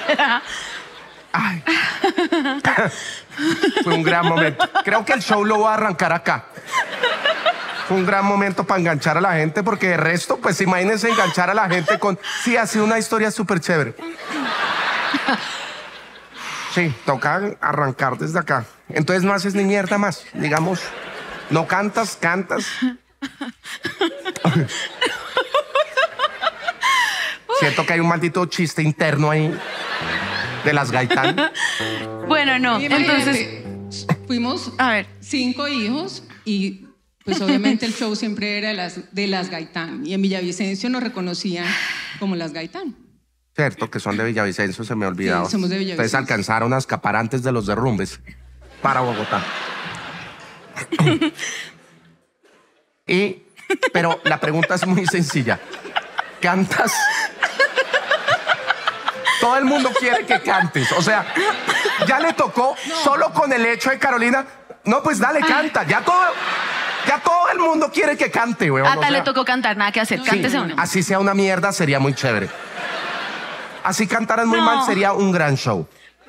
Ay. Fue un gran momento. Creo que el show lo voy a arrancar acá. Fue un gran momento para enganchar a la gente, porque de resto, pues imagínense enganchar a la gente con... Sí, ha sido una historia súper chévere. Sí, toca arrancar desde acá. Entonces no haces ni mierda más, digamos. No cantas. Siento que hay un maldito chiste interno ahí de las Gaitán. Bueno, no, Imagínate, entonces... fuimos A ver. 5 hijos y pues obviamente el show siempre era de las Gaitán. Y en Villavicencio nos reconocían como las Gaitán. Cierto, que son de Villavicencio, se me ha olvidado. Sí, somos de Villavicencio. Ustedes alcanzaron a escapar antes de los derrumbes para Bogotá. Pero la pregunta es muy sencilla. ¿Cantas? Todo el mundo quiere que cantes. O sea, ya le tocó solo con el hecho de Carolina. No, pues dale, canta. Ya todo el mundo quiere que cante, weón. Hasta O sea, le tocó cantar, nada que hacer. sí, Cántese uno. así sea una mierda, sería muy chévere. Así cantaras muy No. mal, sería un gran show.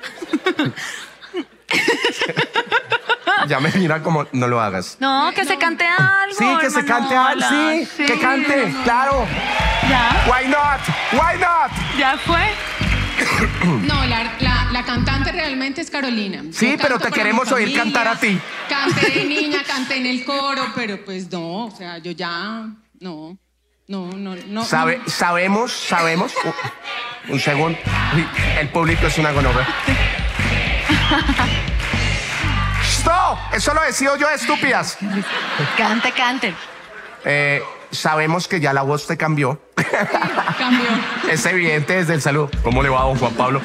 Ya me mira como no lo hagas. No, que se cante algo. Sí, que se cante algo. Sí, que cante, claro. Ya, Why not? Why not? ya fue. No, la cantante realmente es Carolina. Sí, Yo pero canto te para queremos mi oír familia, cantar a ti. Canté de niña, canté en el coro, pero pues no, o sea, yo ya, no. Sabemos. Un segundo. Uy, el público es una gonorrea. ¡Stop! Eso lo decido yo, estúpidas. Cante. Sabemos que ya la voz te cambió. Cambió. Es evidente desde el saludo. ¿Cómo le va, don Juan Pablo?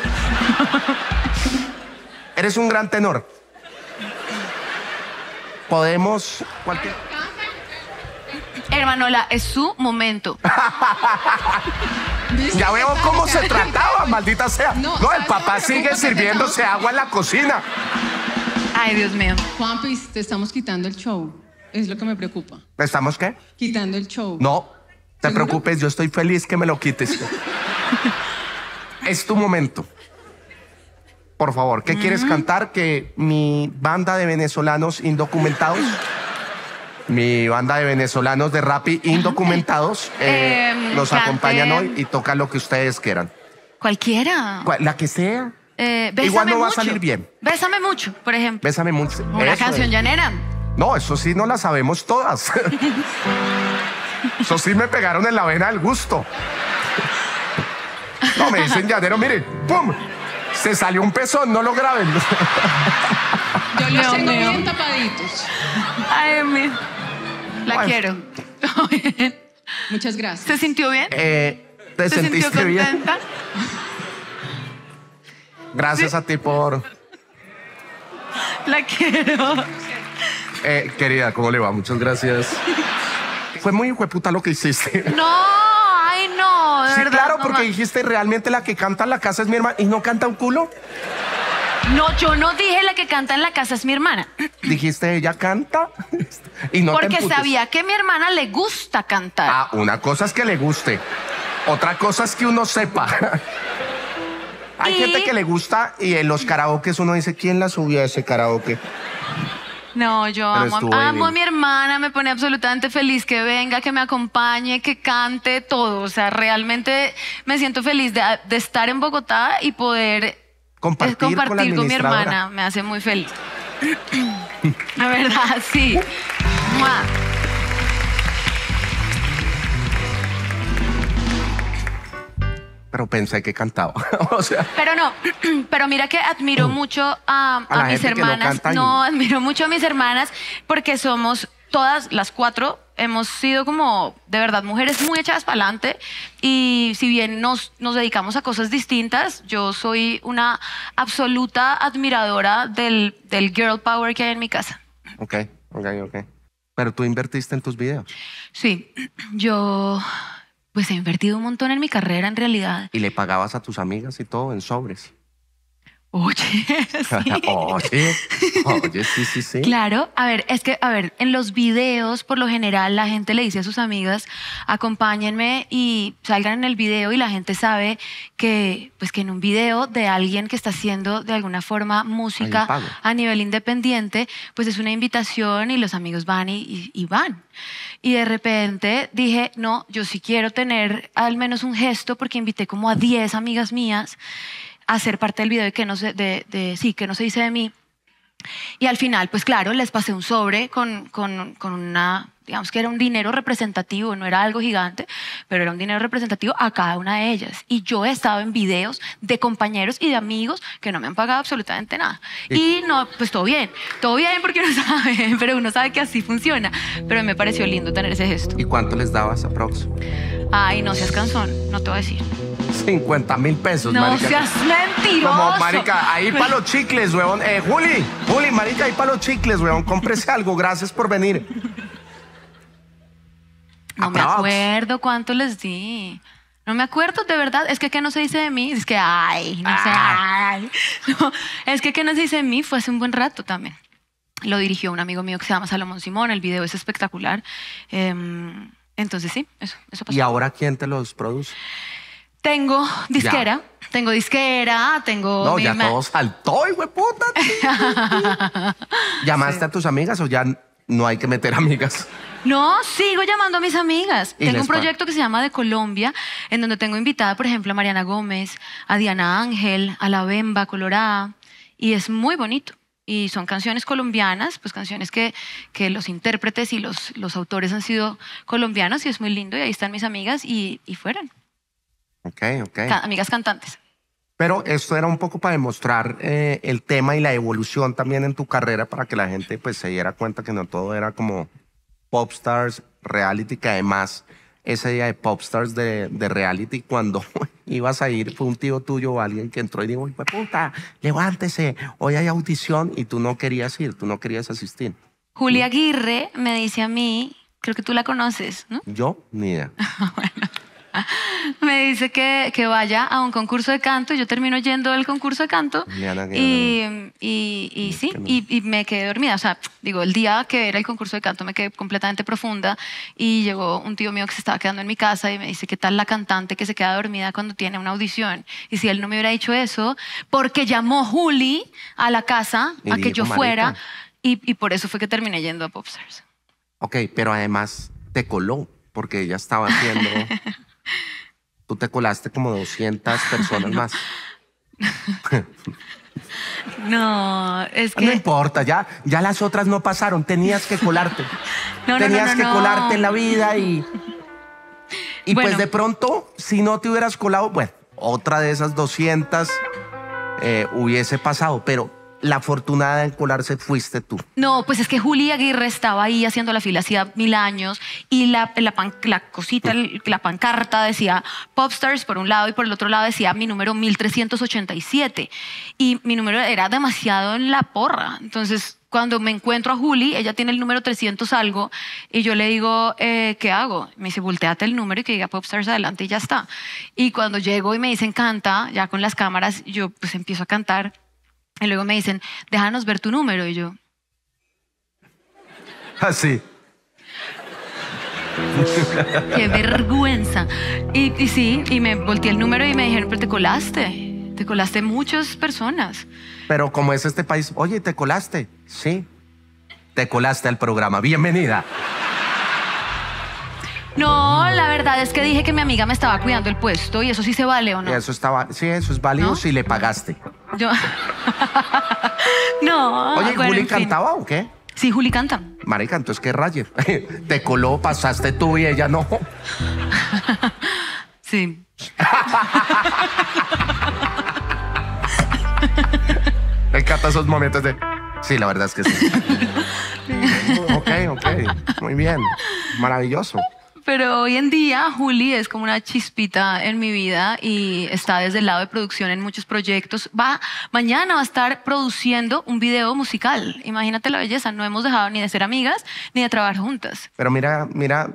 Eres un gran tenor. Podemos... Hermanola, es su momento. ¿Viste Ya qué veo tal? cómo O sea, se trataba, maldita sea. No, No, el ¿sabes papá qué me sigue preocupa? Que sirviéndose estamos- agua en la cocina. Ay, Dios mío. Juanpis, te estamos quitando el show. Es lo que me preocupa. ¿Estamos qué? Quitando el show. No, te ¿Seguro? preocupes, yo estoy feliz que me lo quites. Es tu momento. Por favor, ¿qué quieres cantar? Que mi banda de venezolanos indocumentados, mi banda de venezolanos de rap indocumentados, nos cante- acompañan hoy y toca lo que ustedes quieran. Cualquiera. La que sea. Bésame Igual no va a mucho. salir bien. Bésame mucho, por ejemplo. Bésame mucho. Una Eso canción es. llanera. No, eso sí no la sabemos todas. Eso sí me pegaron en la vena del gusto. No, me dicen llanero, miren, ¡pum! Se salió un pezón, no lo graben. Yo los Dios tengo mío. bien tapaditos. Ay, Dios mío. La Bueno. quiero. Muchas gracias. ¿Se sintió bien? ¿Te ¿Se sintió sentiste bien? contenta? Gracias a ti por... La quiero. querida, ¿cómo le va? Muchas gracias. Fue muy hijueputa lo que hiciste. No, ay, no. De Sí, verdad, claro, no porque más. dijiste realmente la que canta en la casa es mi hermana y no canta un culo. No, yo no dije la que canta en la casa es mi hermana. Dijiste ella canta y no te Porque emputes. sabía que a mi hermana le gusta cantar. Ah, una cosa es que le guste, otra cosa es que uno sepa. Hay Y- gente que le gusta y en los karaokes uno dice, ¿quién la subió a ese karaoke? No, yo Pero amo, estuvo amo a divino. mi hermana, me pone absolutamente feliz que venga, que me acompañe, que cante todo. O sea, realmente me siento feliz de estar en Bogotá y poder Compartir con la con mi administradora. hermana. Me hace muy feliz. La verdad, sí. ¡Mua! Pero pensé que cantaba. O sea, Pero no, pero mira que admiro mucho a la mis gente que no hermanas. canta y- No, admiro mucho a mis hermanas porque somos todas las cuatro. Hemos sido como de verdad mujeres muy echadas para adelante y si bien nos dedicamos a cosas distintas, yo soy una absoluta admiradora del girl power que hay en mi casa. ok. Pero tú invertiste en tus videos Sí, yo pues he invertido un montón en mi carrera en realidad. y le pagabas a tus amigas y todo en sobres. Oye, sí. Oye, sí. Claro, a ver, en los videos, por lo general, la gente le dice a sus amigas, acompáñenme y salgan en el video y la gente sabe que, pues que en un video de alguien que está haciendo de alguna forma Hay música un pago. a nivel independiente, pues es una invitación y los amigos van y van. Y de repente dije, no, yo sí quiero tener al menos un gesto porque invité como a 10 amigas mías a ser parte del video y que no se, que no se dice de mí. Y al final, pues claro, les pasé un sobre con una, digamos que era un dinero representativo, no era algo gigante, pero era un dinero representativo a cada una de ellas. Y yo he estado en videos de compañeros y de amigos que no me han pagado absolutamente nada. Y no, pues todo bien porque uno sabe, pero uno sabe que así funciona. Pero me pareció lindo tener ese gesto. ¿Y cuánto les dabas aprox? Ay, no seas cansón, no te voy a decir. 50,000 pesos, No marica. seas mentiroso. Como, marica, ahí para los chicles, weón. Juli, marica, ahí para los chicles, weón. Cómprese algo, gracias por venir. No me Aprox. acuerdo cuánto les di. No me acuerdo, de verdad. Es que no se dice de mí. Es que, ay, no sé, ay. No, es que no se dice de mí fue hace un buen rato también. Lo dirigió un amigo mío que se llama Salomón Simón. El video es espectacular. Entonces, sí, eso pasó. ¿Y ahora quién te los produce? Tengo disquera. Tengo No, mi ya todo saltó, puta. ¿Llamaste a tus amigas o ya no hay que meter amigas? No, sigo llamando a mis amigas. Y Tengo les un proyecto que se llama De Colombia, en donde tengo invitada, por ejemplo, a Mariana Gómez, a Diana Ángel, a La Bemba Colorada, y es muy bonito. Y son canciones colombianas, pues canciones que los intérpretes y los autores han sido colombianos, y es muy lindo, y ahí están mis amigas, y fueron Ok. amigas cantantes. Pero esto era un poco para demostrar el tema y la evolución también en tu carrera para que la gente pues se diera cuenta que no todo era como Popstars, reality, que además ese día de Popstars de reality cuando ibas a ir fue un tío tuyo o alguien que entró y dijo, puta, levántese, hoy hay audición y tú no querías ir, tú no querías asistir. Julia Aguirre me dice a mí creo que tú la conoces, ¿no? Yo, ni idea. Me dice que vaya a un concurso de canto. Yo termino yendo al concurso de canto y me quedé dormida. O sea, digo, el día que era el concurso de canto me quedé completamente profunda y llegó un tío mío que se estaba quedando en mi casa y me dice, ¿qué tal la cantante que se queda dormida cuando tiene una audición? Y si él no me hubiera dicho eso, porque llamó Juli a la casa a que yo fuera y por eso fue que terminé yendo a Popstars. Ok, pero además te coló porque ella estaba haciendo... Tú te colaste como 200 personas más. No, es que... No importa, ya las otras no pasaron. Tenías que colarte. Tenías que colarte en la vida y bueno, pues de pronto, si no te hubieras colado, bueno, otra de esas 200 hubiese pasado, pero la afortunada en colarse fuiste tú. No, pues es que Juli Aguirre estaba ahí haciendo la fila hacía 1000 años y la cosita, la pancarta decía Popstars por un lado y por el otro lado decía mi número 1387 y mi número era demasiado en la porra. Entonces, cuando me encuentro a Juli, ella tiene el número 300 algo y yo le digo, ¿qué hago? Me dice, volteate el número y que diga Popstars adelante y ya está. Y cuando llego y me dicen canta, ya con las cámaras, yo pues empiezo a cantar. Y luego me dicen, déjanos ver tu número. Y yo... Así. Qué vergüenza. Y sí, y me volteé el número y me dijeron, pero te colaste muchas personas. Pero como es este país, oye, ¿te colaste? Sí, te colaste al programa. Bienvenida. No, la verdad es que dije que mi amiga me estaba cuidando el puesto y eso sí se vale, ¿o no? Eso es válido, ¿no? Si le pagaste. Yo... No. Oye, bueno, ¿Juli en fin. cantaba o qué? Sí, Juli canta. Marica, entonces qué raye. Te coló, pasaste tú y ella no. Sí. Me encantan esos momentos de... Sí, la verdad es que sí. Ok. Muy bien. Maravilloso. Pero hoy en día Juli es como una chispita en mi vida y está desde el lado de producción en muchos proyectos. Mañana va a estar produciendo un video musical. Imagínate la belleza. No hemos dejado ni de ser amigas ni de trabajar juntas. Pero mira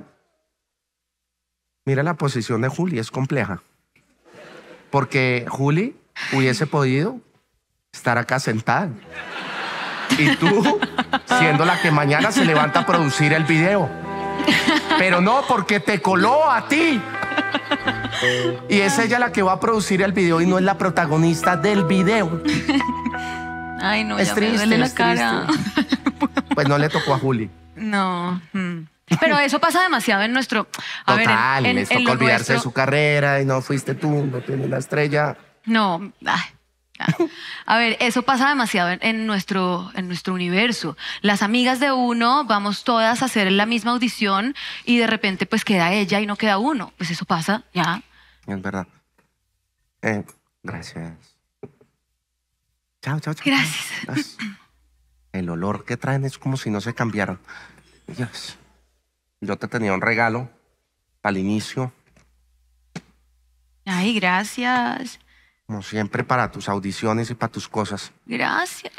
la posición de Juli, es compleja. Porque Juli hubiese podido estar acá sentada. Y tú, siendo la que mañana se levanta a producir el video. Pero no, porque te coló a ti. Y es ella la que va a producir el video y no es la protagonista del video. Ay, no, es ya triste, me duele la cara. Pues no le tocó a Juli. No. Pero eso pasa demasiado en nuestro... Total, ver, les tocó olvidarse de su carrera y no fuiste tú, no tienes la estrella. No, a ver, eso pasa demasiado en nuestro universo. Las amigas de uno, vamos todas a hacer la misma audición y de repente pues queda ella y no queda uno. Pues eso pasa, ya. Es verdad. Gracias. Chao. Gracias. El olor que traen es como si no se cambiaran. Dios. Yo te tenía un regalo al inicio. Ay, gracias. Como siempre, para tus audiciones y para tus cosas. Gracias.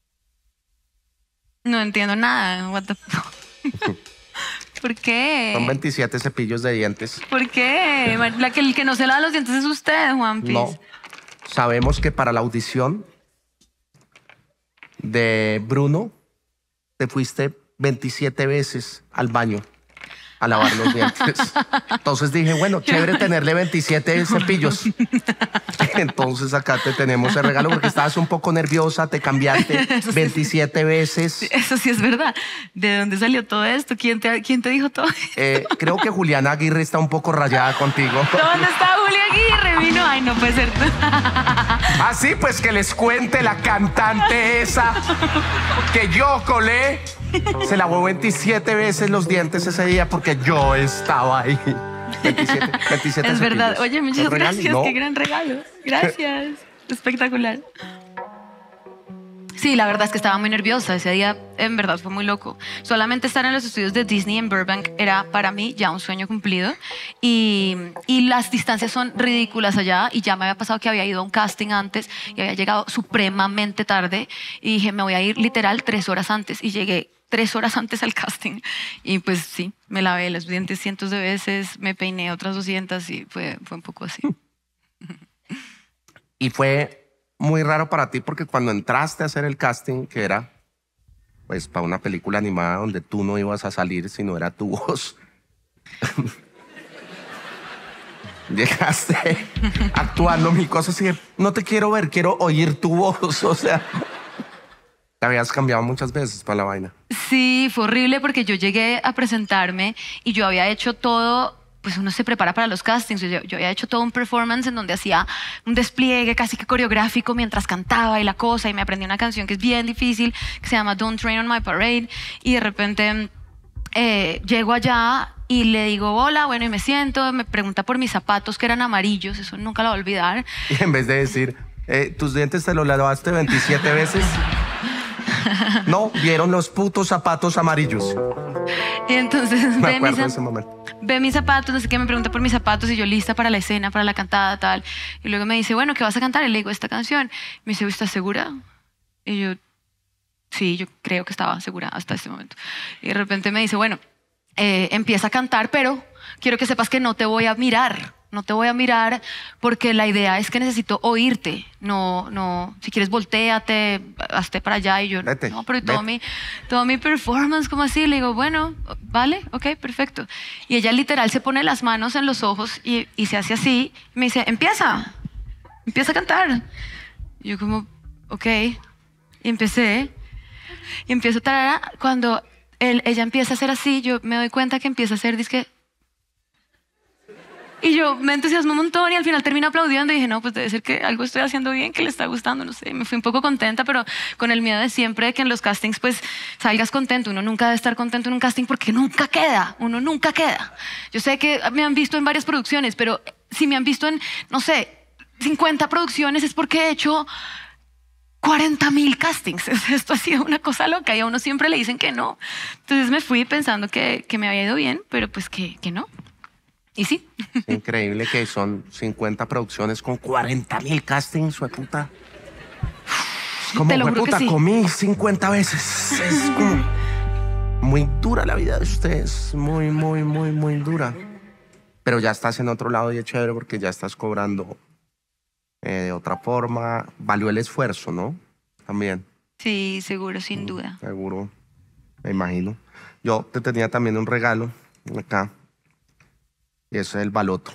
No entiendo nada. What the fuck? ¿Por qué? Son 27 cepillos de dientes. ¿Por qué? El que no se lava los dientes es usted, Juanpis. No. Sabemos que para la audición de Bruno te fuiste 27 veces al baño a lavar los dientes. Entonces dije, bueno, chévere tenerle 27 cepillos. Entonces acá te tenemos el regalo porque estabas un poco nerviosa, te cambiaste 27 veces. Eso sí es verdad. ¿De dónde salió todo esto? ¿Quién te dijo todo esto? Creo que Juliana Aguirre está un poco rayada contigo. ¿Dónde está Julia Aguirre? Vino. Ay, no puede ser. Así pues que les cuente la cantante esa que yo colé. Se lavó 27 veces los dientes ese día porque yo estaba ahí. 27 es verdad. cepillos. Oye, muchas gracias. No. Qué gran regalo. Gracias. Espectacular. Sí, la verdad es que estaba muy nerviosa. Ese día, en verdad, fue muy loco. Solamente estar en los estudios de Disney en Burbank era para mí ya un sueño cumplido. Y las distancias son ridículas allá. Y ya me había pasado que había ido a un casting antes y había llegado supremamente tarde. Y dije, me voy a ir literal 3 horas antes. Y llegué 3 horas antes al casting. Y pues sí, me lavé los dientes cientos de veces, me peiné otras 200 y fue un poco así. Y fue muy raro para ti porque cuando entraste a hacer el casting, que era pues para una película animada donde tú no ibas a salir, sino era tu voz. Llegaste actuando mil cosas y no te quiero ver, quiero oír tu voz. O sea, te habías cambiado muchas veces para la vaina. Sí, fue horrible porque yo llegué a presentarme y yo había hecho todo. Pues uno se prepara para los castings. Yo había hecho todo un performance en donde hacía un despliegue casi que coreográfico mientras cantaba y la cosa, y me aprendí una canción que es bien difícil, que se llama Don't Rain on My Parade, y de repente llego allá y le digo hola, bueno, y me siento, me pregunta por mis zapatos que eran amarillos, eso nunca lo voy a olvidar. Y en vez de decir, ¿tus dientes te los lavaste 27 veces? No, vieron los putos zapatos amarillos. Y entonces Me acuerdo de ese momento. Ve mis zapatos, no sé qué, me pregunta por mis zapatos y yo lista para la escena, para la cantada, tal. Y luego me dice, bueno, ¿qué vas a cantar? Y le digo, esta canción. Me dice, ¿estás segura? Y yo, sí, yo creo que estaba segura hasta ese momento. Y de repente me dice, bueno, empieza a cantar, pero quiero que sepas que no te voy a mirar. No te voy a mirar porque la idea es que necesito oírte. No, si quieres voltéate, hazte para allá. Y yo, vete, no, pero todo mi performance, como así. Le digo, bueno, vale, ok, perfecto. Y ella literal se pone las manos en los ojos y se hace así. Y me dice, empieza a cantar. Y yo como, ok. Y empiezo a tarar. Cuando ella empieza a hacer así, yo me doy cuenta que empieza a hacer disque. Y yo me entusiasmo un montón y al final termino aplaudiendo y dije, no, pues debe ser que algo estoy haciendo bien, que le está gustando, no sé. Me fui un poco contenta, pero con el miedo de siempre de que en los castings pues salgas contento. Uno nunca debe estar contento en un casting porque nunca queda, uno nunca queda. Yo sé que me han visto en varias producciones, pero si me han visto en, no sé, 50 producciones es porque he hecho 40,000 castings. Esto ha sido una cosa loca y a uno siempre le dicen que no. Entonces me fui pensando que me había ido bien, pero pues que no. Y sí. Increíble que son 50 producciones con 40,000 castings, hueputa. Es como, Te lo juro hueputa, que sí. comí 50 veces. Es como muy dura la vida de ustedes. Muy, muy, muy, muy dura. Pero ya estás en otro lado y es chévere porque ya estás cobrando de otra forma. Valió el esfuerzo, ¿no? También. Sí, seguro, sin duda. Seguro, me imagino. Yo te tenía también un regalo acá. Y eso es el baloto.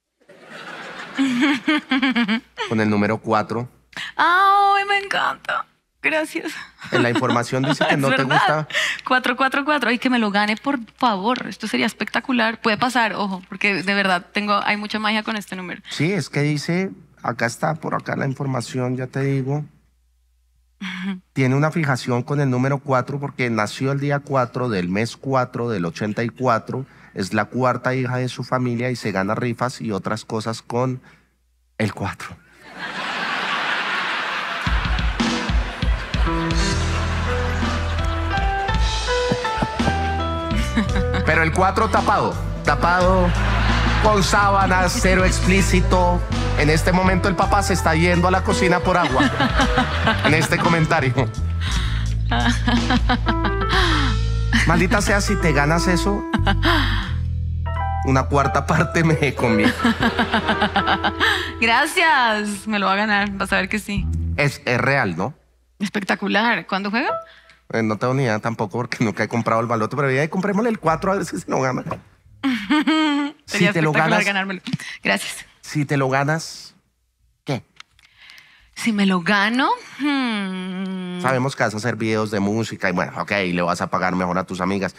Con el número 4. ¡Ay, me encanta! Gracias. En la información dice que Es no te verdad. gusta. 444. Ay, que me lo gane, por favor. Esto sería espectacular. Puede pasar, ojo, porque de verdad hay mucha magia con este número. Sí, es que dice, acá está, por acá la información, ya te digo. Tiene una fijación con el número 4 porque nació el día 4 del mes 4 del 84. Es la 4ª hija de su familia y se gana rifas y otras cosas con el 4. Pero el 4 tapado con sábanas, cero explícito. En este momento el papá se está yendo a la cocina por agua. En este comentario. Maldita sea, si te ganas eso, una 4ª parte me conviene. Gracias. Me lo va a ganar. Vas a ver que sí. Es real, ¿no? Espectacular. ¿Cuándo juega? No tengo ni idea tampoco porque nunca he comprado el baloto, pero ya comprémosle el 4 a ver si se lo gana. Sería Si te lo espectacular ganas, ganármelo. Gracias. si te lo ganas, ¿qué? Si me lo gano, Sabemos que vas a hacer videos de música y bueno, ok, le vas a pagar mejor a tus amigas.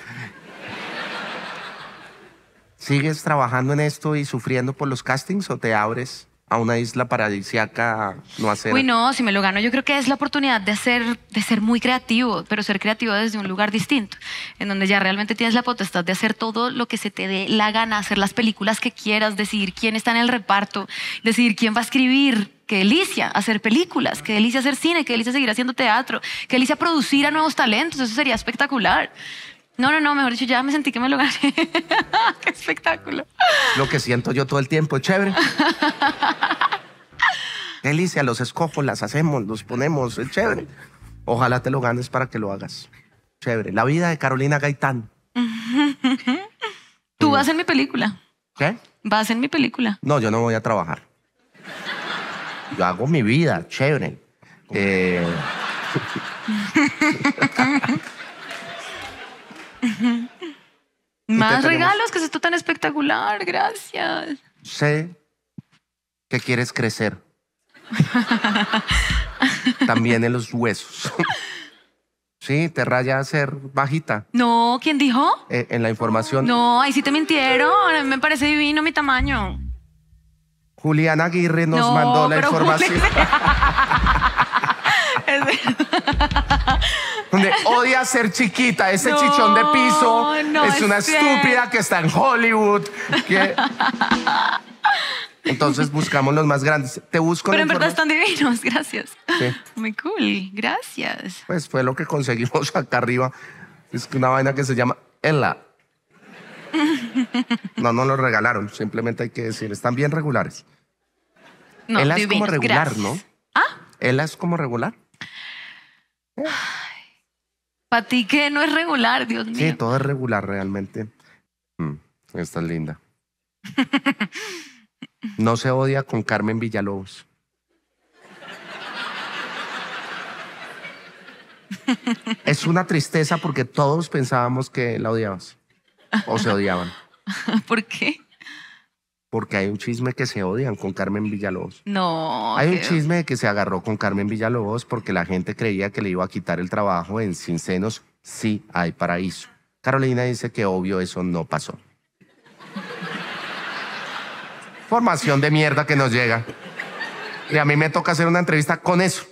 ¿Sigues trabajando en esto y sufriendo por los castings o te abres a una isla paradisíaca a no hacer? Uy, no, si me lo gano, yo creo que es la oportunidad de ser muy creativo, pero ser creativo desde un lugar distinto, en donde ya realmente tienes la potestad de hacer todo lo que se te dé la gana, hacer las películas que quieras, decidir quién está en el reparto, decidir quién va a escribir qué delicia hacer películas, qué delicia hacer cine, qué delicia seguir haciendo teatro, qué delicia producir a nuevos talentos, eso sería espectacular. No, mejor dicho, ya me sentí que me lo gané. ¡Qué espectáculo! Lo que siento yo todo el tiempo, es chévere. Qué delicia, los escojo, las hacemos, los ponemos, es chévere. Ojalá te lo ganes para que lo hagas. Chévere. La vida de Carolina Gaitán. Tú vas en mi película. ¿Qué? Vas en mi película. No, yo no voy a trabajar. Yo hago mi vida, chévere. Más tenemos- regalos, que es esto tan espectacular. Gracias. Sé que quieres crecer. También en los huesos. Sí, te raya ser bajita. No, ¿quién dijo? En la información. No, ahí sí te mintieron. A mí me parece divino mi tamaño. Juliana Aguirre nos No, mandó la pero información. Es verdad. Donde odia ser chiquita, ese No, chichón de piso. no es es una cierto. estúpida que está en Hollywood. que- Entonces buscamos los más grandes. Te busco Pero la en verdad información. están divinos. Gracias. Sí. Muy cool. Gracias. Pues fue lo que conseguimos acá arriba. Es una vaina que se llama Ella. No nos lo regalaron. Simplemente hay que decir, están bien regulares. No, Ella es como divinos. regular, Gracias. ¿no? ¿Ah? Ella es como regular. Para ti que no es regular, Dios mío. Sí, todo es regular realmente. Esta es linda. No se odia con Carmen Villalobos. Es una tristeza porque todos pensábamos que la odiabas. O se odiaban. ¿Por qué? Porque hay un chisme que se odian con Carmen Villalobos. No. Hay un qué- chisme de que se agarró con Carmen Villalobos porque la gente creía que le iba a quitar el trabajo en Sin Senos, sí hay paraíso. Carolina dice que obvio eso no pasó. Formación de mierda que nos llega. Y a mí me toca hacer una entrevista con eso.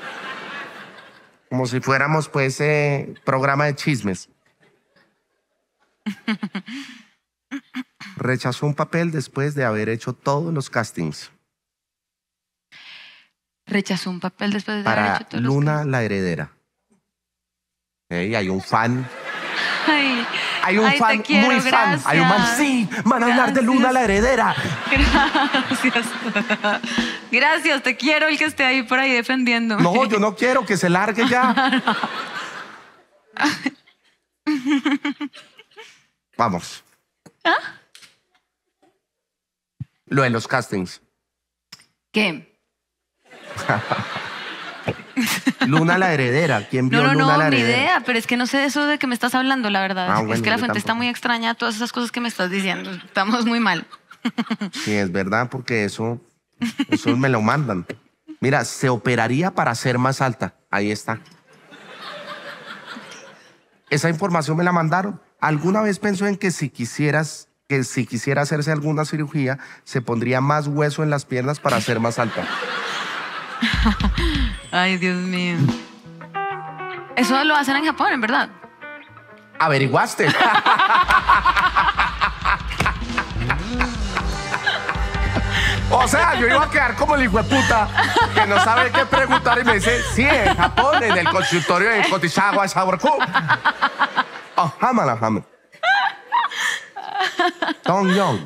Como si fuéramos pues programa de chismes. Rechazó un papel después de haber hecho todos los castings. Rechazó un papel después de haber Para hecho todos los Luna la Heredera. Hay un fan. Ay, Hay un ay, fan te quiero, muy fan. Hay un man, gracias. sí, van a hablar de Luna la Heredera. Gracias. Gracias, te quiero el que esté ahí por ahí defendiéndome. No, yo no quiero que se largue ya. Vamos. Lo de los castings. ¿Qué? Luna la Heredera. ¿Quién vio No, Luna la ni Heredera? idea, pero es que no sé de eso de que me estás hablando, la verdad. Ah, Es bueno, que la yo fuente está tampoco. muy extraña, todas esas cosas que me estás diciendo. Estamos muy mal. Sí, es verdad, porque eso me lo mandan. Mira, se operaría para ser más alta. Ahí está. Esa información me la mandaron. ¿Alguna vez pensó en que si quisiera hacerse alguna cirugía, se pondría más hueso en las piernas para ser más alta? Ay, Dios mío. Eso lo hacen en Japón, en verdad. ¿Averiguaste? O sea, yo iba a quedar como el hijo de puta que no sabe qué preguntar y me dice, sí, en Japón, en el consultorio de Kotishawa Saborku. Oh, Hamala, Hamala. Tom Young.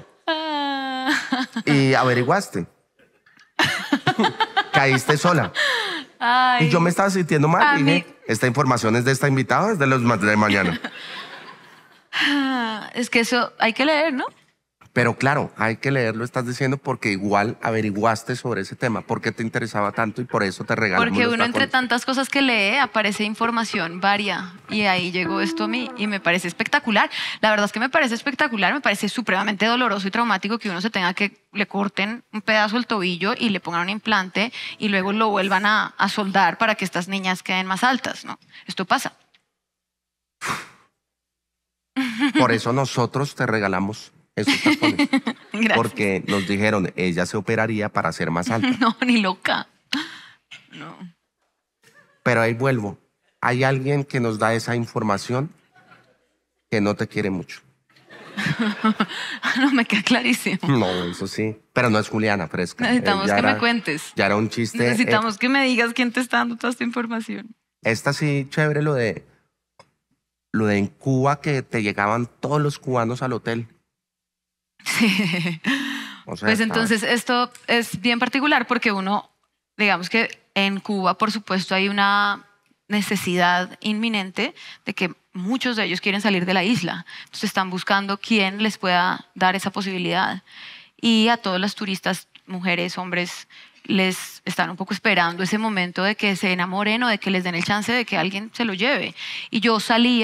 Y averiguaste. Caíste sola. Ay. Y yo me estaba sintiendo A mal. Y mí- dije, esta información es de esta invitada, es de los de mañana. Es que eso hay que leer, ¿no? Pero claro, hay que leerlo, estás diciendo, porque igual averiguaste sobre ese tema. ¿Por qué te interesaba tanto y por eso te regalamos Porque los uno entre tacones? tantas cosas que lee aparece información varia y ahí llegó esto a mí y me parece espectacular. La verdad es que me parece espectacular, me parece supremamente doloroso y traumático que uno se tenga que le corten un pedazo del tobillo y le pongan un implante y luego lo vuelvan a soldar para que estas niñas queden más altas, ¿no? Esto pasa. Por eso nosotros te regalamos esos tacones. Gracias. Porque nos dijeron, ella se operaría para ser más alta. No, ni loca. No. Pero ahí vuelvo. Hay alguien que nos da esa información que no te quiere mucho. No, me queda clarísimo. No, eso sí. Pero no es Juliana Fresca. Necesitamos que me cuentes. Ya era un chiste. Necesitamos que me digas quién te está dando toda esta información. Esta sí, chévere, lo de en Cuba, que te llegaban todos los cubanos al hotel. Sí. O sea, Pues entonces esto es bien particular porque uno, digamos que en Cuba, por supuesto, hay una necesidad inminente de que muchos de ellos quieren salir de la isla. Entonces están buscando quién les pueda dar esa posibilidad. Y a todos los turistas, mujeres, hombres, les están un poco esperando ese momento de que se enamoren o de que les den el chance de que alguien se lo lleve. Y yo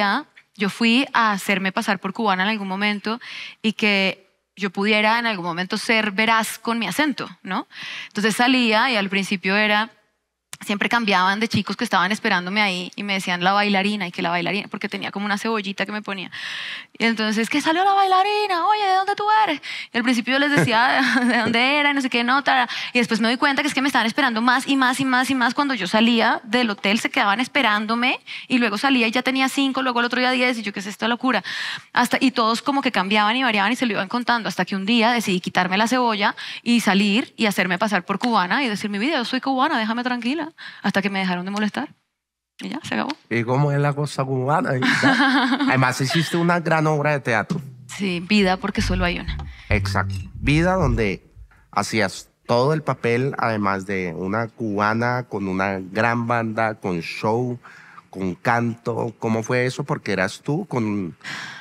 fui a hacerme pasar por cubana en algún momento y que yo pudiera en algún momento ser veraz con mi acento, ¿no? Entonces salía y al principio siempre cambiaban de chicos que estaban esperándome ahí y me decían la bailarina y que la bailarina, porque tenía como una cebollita que me ponía. Y entonces, ¿qué salió la bailarina? Oye, ¿de dónde tú eres? Y al principio yo les decía de dónde era y no sé qué nota. Y después me doy cuenta que es que me estaban esperando más y más y más y más. Cuando yo salía del hotel se quedaban esperándome y luego salía y ya tenía 5, luego el otro día 10 y yo, ¿qué es esta locura? Y todos como que cambiaban y variaban y se lo iban contando hasta que un día decidí quitarme la cebolla y salir y hacerme pasar por cubana y decir, mi vida, yo soy cubana, déjame tranquila. Hasta que me dejaron de molestar. Y ya, se acabó. ¿Y cómo es la cosa cubana? Además, hiciste una gran obra de teatro. Sí, Vida, porque solo hay una. Exacto. Vida, donde hacías todo el papel, además de una cubana con una gran banda, con show, con canto. ¿Cómo fue eso? Porque eras tú con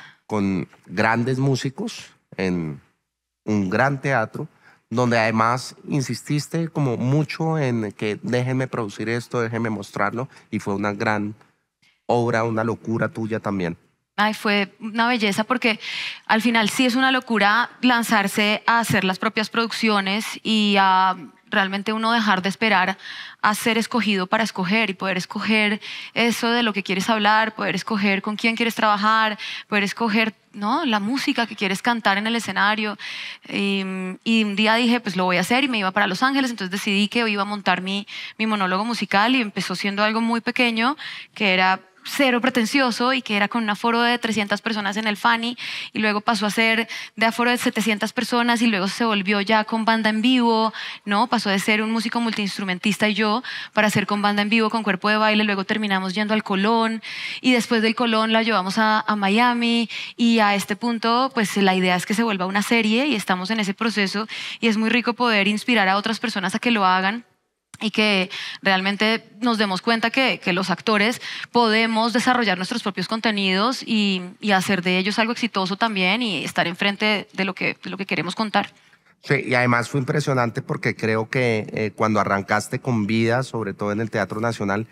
grandes músicos en un gran teatro, donde además insististe como mucho en que déjenme producir esto, déjenme mostrarlo, y fue una gran obra, una locura tuya también. Ay, fue una belleza porque al final sí es una locura lanzarse a hacer las propias producciones y a realmente uno dejar de esperar a ser escogido para escoger y poder escoger eso de lo que quieres hablar, poder escoger con quién quieres trabajar, poder escoger, ¿no?, la música que quieres cantar en el escenario. Y un día dije, pues lo voy a hacer, y me iba para Los Ángeles. Entonces decidí que iba a montar mi monólogo musical, y empezó siendo algo muy pequeño, que era cero pretencioso y que era con un aforo de 300 personas en el Fanny, y luego pasó a ser de aforo de 700 personas y luego se volvió ya con banda en vivo, ¿no? Pasó de ser un músico multiinstrumentista y yo para ser con banda en vivo, con cuerpo de baile. Luego terminamos yendo al Colón y después del Colón la llevamos a Miami, y a este punto pues la idea es que se vuelva una serie y estamos en ese proceso, y es muy rico poder inspirar a otras personas a que lo hagan y que realmente nos demos cuenta que los actores podemos desarrollar nuestros propios contenidos y hacer de ellos algo exitoso también, y estar enfrente de lo que queremos contar. Sí, y además fue impresionante porque creo que cuando arrancaste con Vida, sobre todo en el Teatro Nacional,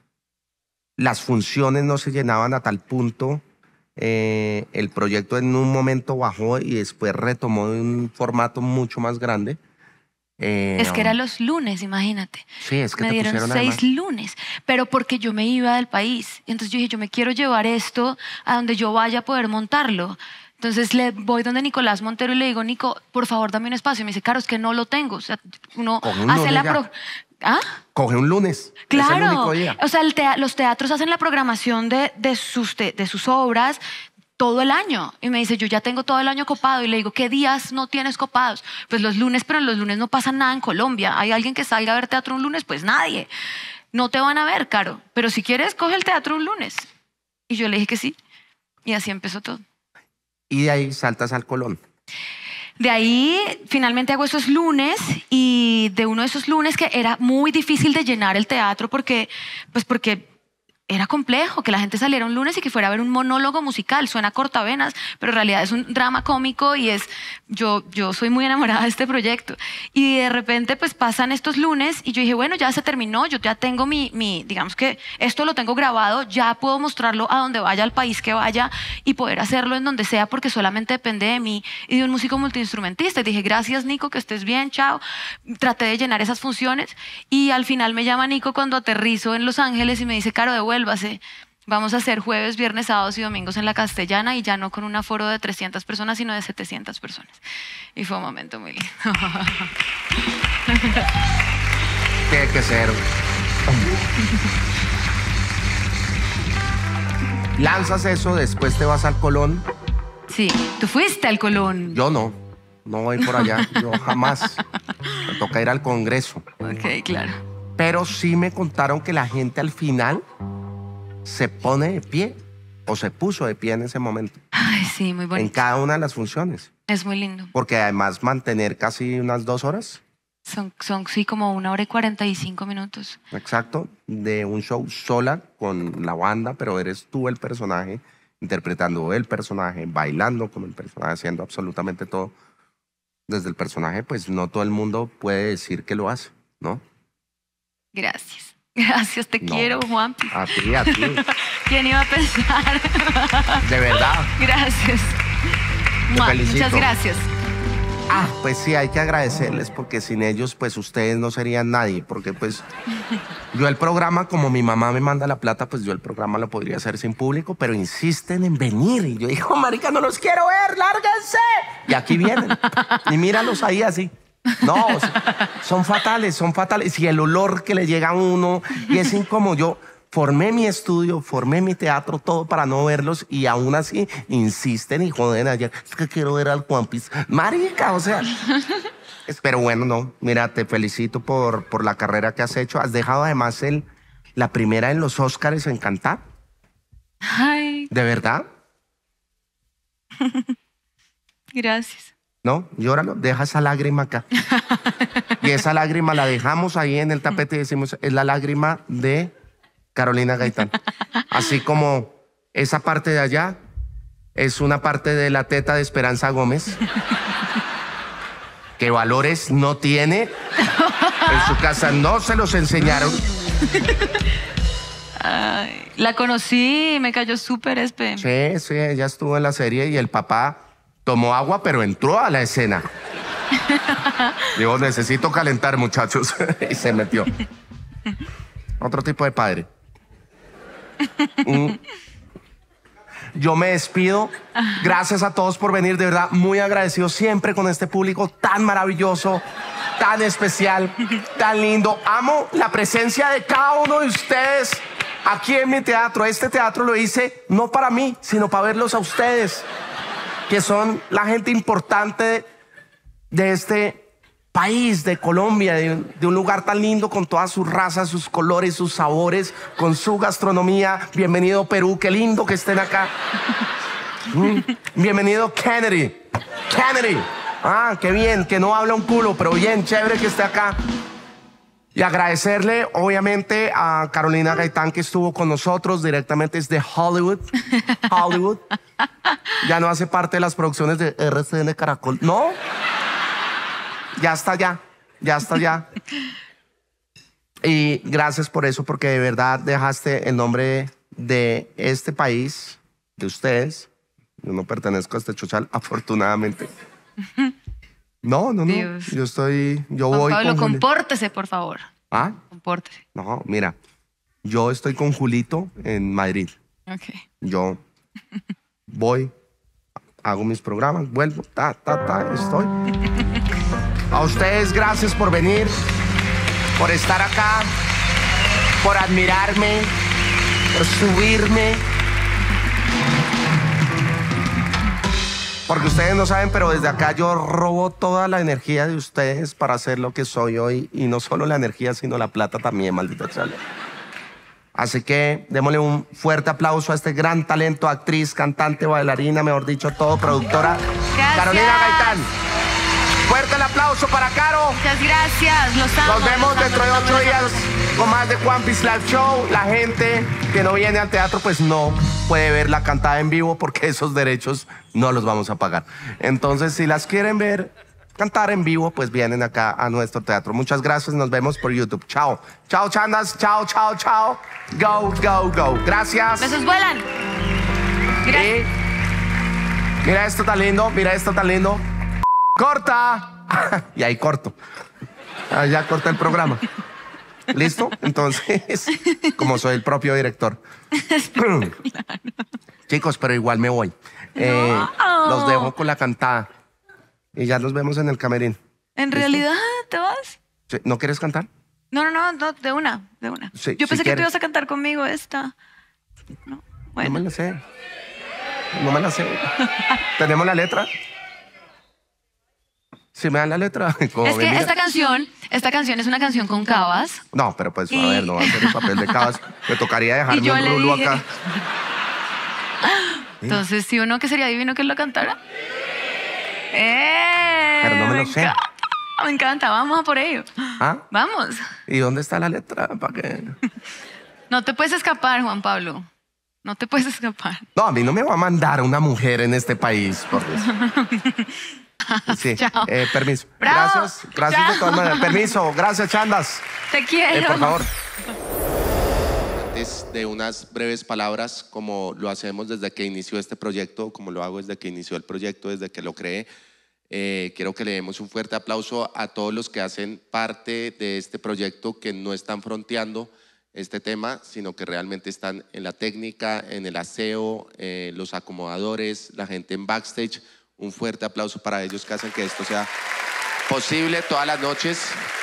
las funciones no se llenaban a tal punto. El proyecto en un momento bajó y después retomó de un formato mucho más grande. Es que era los lunes, imagínate. Sí, es que me dieron 6 además lunes, pero porque yo me iba del país. Entonces yo dije, yo me quiero llevar esto a donde yo vaya a poder montarlo. Entonces le voy donde Nicolás Montero y le digo, Nico, por favor, dame un espacio. Y me dice, Caro, es que no lo tengo. O sea, uno hace la ¿Ah? Coge un lunes. Claro. Es el único día. O sea, los teatros hacen la programación de sus obras todo el año. Y me dice, yo ya tengo todo el año copado. Y le digo, ¿qué días no tienes copados? Pues los lunes, pero los lunes no pasa nada en Colombia. ¿Hay alguien que salga a ver teatro un lunes? Pues nadie. No te van a ver, Caro. Pero si quieres, coge el teatro un lunes. Y yo le dije que sí. Y así empezó todo. Y de ahí saltas al Colón. De ahí finalmente hago esos lunes, y de uno de esos lunes que era muy difícil de llenar el teatro porque era complejo que la gente saliera un lunes y que fuera a ver un monólogo musical. Suena cortavenas, pero en realidad es un drama cómico, y yo soy muy enamorada de este proyecto. Y de repente pues pasan estos lunes y yo dije, bueno, ya se terminó, yo ya tengo digamos que esto lo tengo grabado, ya puedo mostrarlo a donde vaya, al país que vaya, y poder hacerlo en donde sea, porque solamente depende de mí y de un músico multiinstrumentista. Y dije, gracias, Nico, que estés bien, chao. Traté de llenar esas funciones, y al final me llama Nico cuando aterrizo en Los Ángeles y me dice, Caro, devuélvase. Vamos a hacer jueves, viernes, sábados y domingos en la Castellana, y ya no con un aforo de 300 personas, sino de 700 personas. Y fue un momento muy lindo. Tiene que ser. Lanzas eso, después te vas al Colón. Sí, tú fuiste al Colón. Yo no voy por allá, yo jamás. Me toca ir al Congreso. Ok, claro. Pero sí me contaron que la gente al final se pone de pie o se puso de pie en ese momento. Ay, sí, muy En bonito. cada una de las funciones. Es muy lindo. Porque además mantener casi unas 2 horas, Son sí, como 1 hora y 45 minutos. exacto, de un show sola con la banda, pero eres tú el personaje, interpretando el personaje, bailando como el personaje, haciendo absolutamente todo. Desde el personaje, pues no todo el mundo puede decir que lo hace, ¿no? Gracias. Gracias, te No. quiero, Juanpi. A ti, a ti. ¿Quién iba a pensar? De verdad. Gracias. Te Mua, felicito. muchas gracias. Ah, pues sí, hay que agradecerles porque sin ellos, pues ustedes no serían nadie. Porque pues yo el programa, como mi mamá me manda la plata, pues yo el programa lo podría hacer sin público, pero insisten en venir. Y yo digo, marica, no los quiero ver, lárguense. Y aquí vienen. Y míralos ahí así. No, o sea, son fatales. Y el olor que le llega a uno y es incómodo. Yo formé mi estudio, formé mi teatro, todo para no verlos y aún así insisten y joden ayer. Es que quiero ver al Juanpis. Marica, o sea. Pero bueno, no. Mira, te felicito por la carrera que has hecho. Has dejado además la primera en los Óscares en cantar. Ay, ¿De verdad? gracias. No, llóralo, deja esa lágrima acá. Y esa lágrima la dejamos ahí en el tapete y decimos, es la lágrima de Carolina Gaitán. Así como esa parte de allá es una parte de la teta de Esperanza Gómez. Que valores no tiene. En su casa no se los enseñaron. Ay, la conocí y me cayó súper espe. Sí, ella estuvo en la serie y el papá tomó agua, pero entró a la escena. Digo, necesito calentar, muchachos. Y se metió. Otro tipo de padre. Yo me despido. Gracias a todos por venir. De verdad, muy agradecido siempre con este público tan maravilloso, tan especial, tan lindo. Amo la presencia de cada uno de ustedes aquí en mi teatro. Este teatro lo hice no para mí, sino para verlos a ustedes, que son la gente importante de este país, de Colombia, de un lugar tan lindo con todas sus razas, sus colores, sus sabores, con su gastronomía. Bienvenido Perú, qué lindo que estén acá. Bienvenido Kennedy. Ah, qué bien, que no habla un culo, pero bien, chévere que esté acá. Y agradecerle, obviamente, a Carolina Gaitán, que estuvo con nosotros directamente desde Hollywood. Ya no hace parte de las producciones de RCN Caracol. ¿No? Ya está allá. Y gracias por eso, porque de verdad dejaste el nombre de este país, de ustedes. Yo no pertenezco a este chochal, afortunadamente. No. Dios. Yo Juan voy Pablo, con Juli. compórtese, por favor. ¿Ah? Compórtese. No, mira, yo estoy con Julito en Madrid. Ok. Yo voy, hago mis programas, vuelvo, estoy. A ustedes, gracias por venir, por estar acá, por admirarme, por subirme. Porque ustedes no saben, pero desde acá yo robo toda la energía de ustedes para hacer lo que soy hoy. Y no solo la energía, sino la plata también, maldita sea. Así que démosle un fuerte aplauso a este gran talento, actriz, cantante, bailarina, mejor dicho, todo, productora. Gracias. Carolina Gaitán. Fuerte el aplauso para Caro. Muchas gracias, los amo. Nos vemos los amo, dentro de los amo, 8 los días amo. con más de Juanpis Live Show. La gente que no viene al teatro pues no puede ver la cantada en vivo porque esos derechos no los vamos a pagar. Entonces, si las quieren ver cantar en vivo, pues vienen acá a nuestro teatro. Muchas gracias, nos vemos por YouTube. Chao. Chao, chandas. Chao. Go. Gracias. Besos vuelan. Gracias. Y mira esto tan lindo. ¡Corta! Y ahí corto. Ya corta el programa. ¿Listo? Entonces, como soy el propio director. Chicos, pero igual me voy. Los dejo con la cantada. Y ya nos vemos en el camerín. ¿En realidad te vas? Sí, ¿no quieres cantar? No, de una. Sí, Yo si pensé que quieres. tú ibas a cantar conmigo esta. No, No bueno. me lo sé. No me la sé. ¿Tenemos la letra? ¿Sí me dan la letra? Como Es me que mira. esta canción es una canción con Cabas. No, pero pues, a Y- ver, no va a ser el papel de Cabas. Me tocaría Y dejarme yo un le rulo dije- acá. Entonces, ¿sí o no que sería divino que él lo cantara? Pero no me lo sé. Me encanta, vamos a por ello. ¿Ah? Vamos. ¿Y dónde está la letra? ¿Para qué? No te puedes escapar, Juan Pablo. No te puedes escapar. No, a mí no me va a mandar una mujer en este país, por Dios. Sí, Chao. permiso. Bravo. Gracias de Chao. todas maneras. Permiso, gracias, Chandas. Te quiero. Por favor. Antes de unas breves palabras, como lo hacemos desde que inició este proyecto, como lo hago desde que inició el proyecto, desde que lo creé, quiero que le demos un fuerte aplauso a todos los que hacen parte de este proyecto, que no están fronteando este tema, sino que realmente están en la técnica, en el aseo, los acomodadores, la gente en backstage. Un fuerte aplauso para ellos que hacen que esto sea posible todas las noches.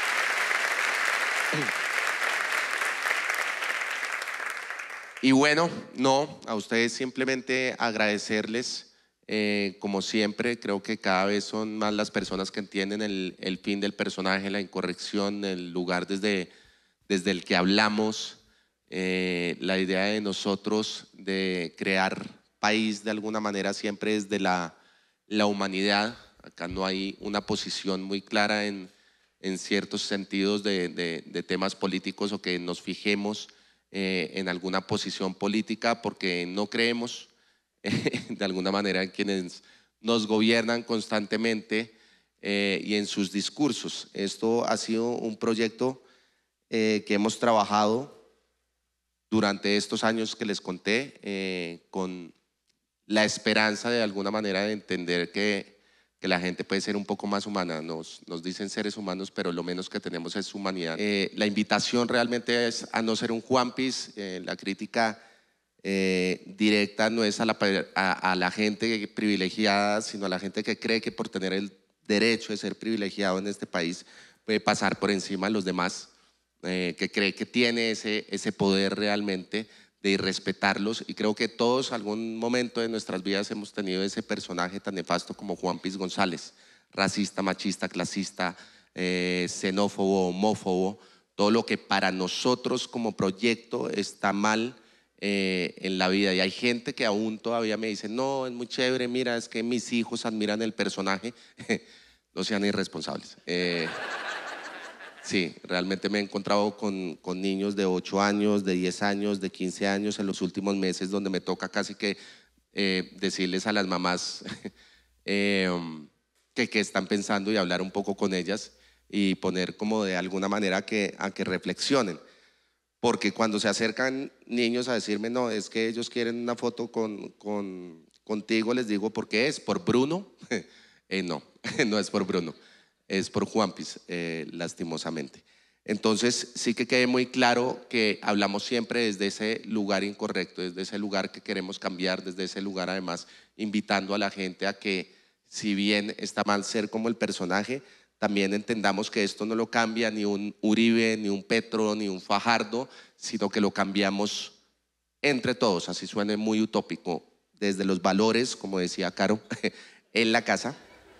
Y bueno, no, a ustedes simplemente agradecerles, como siempre, creo que cada vez son más las personas que entienden el fin del personaje, la incorrección, el lugar desde el que hablamos, la idea de nosotros de crear país de alguna manera siempre es de la humanidad. Acá no hay una posición muy clara en ciertos sentidos de temas políticos o que nos fijemos en alguna posición política, porque no creemos de alguna manera en quienes nos gobiernan constantemente y en sus discursos. Esto ha sido un proyecto que hemos trabajado durante estos años que les conté, con la esperanza de alguna manera de entender que la gente puede ser un poco más humana. Nos dicen seres humanos, pero lo menos que tenemos es humanidad. La invitación realmente es a no ser un Juanpis. La crítica directa no es a la gente privilegiada, sino a la gente que cree que por tener el derecho de ser privilegiado en este país puede pasar por encima de los demás, que cree que tiene ese poder realmente de irrespetarlos. Y creo que todos algún momento de nuestras vidas hemos tenido ese personaje tan nefasto como Juanpis González, racista, machista, clasista, xenófobo, homófobo, todo lo que para nosotros como proyecto está mal en la vida. Y hay gente que aún todavía me dice, no, es muy chévere, mira, es que mis hijos admiran el personaje. No sean irresponsables. Sí, realmente me he encontrado con niños de 8 años, de 10 años, de 15 años en los últimos meses, donde me toca casi que decirles a las mamás que están pensando y hablar un poco con ellas y poner como de alguna manera a que reflexionen. Porque cuando se acercan niños a decirme, no, es que ellos quieren una foto contigo, les digo, ¿por qué es? ¿Por Bruno? No, no es por Bruno. Es por Juanpis, lastimosamente. Entonces sí que quede muy claro que hablamos siempre desde ese lugar incorrecto, desde ese lugar que queremos cambiar, desde ese lugar además invitando a la gente a que, si bien está mal ser como el personaje, también entendamos que esto no lo cambia ni un Uribe, ni un Petro, ni un Fajardo, sino que lo cambiamos entre todos, así suene muy utópico, desde los valores, como decía Caro, en la casa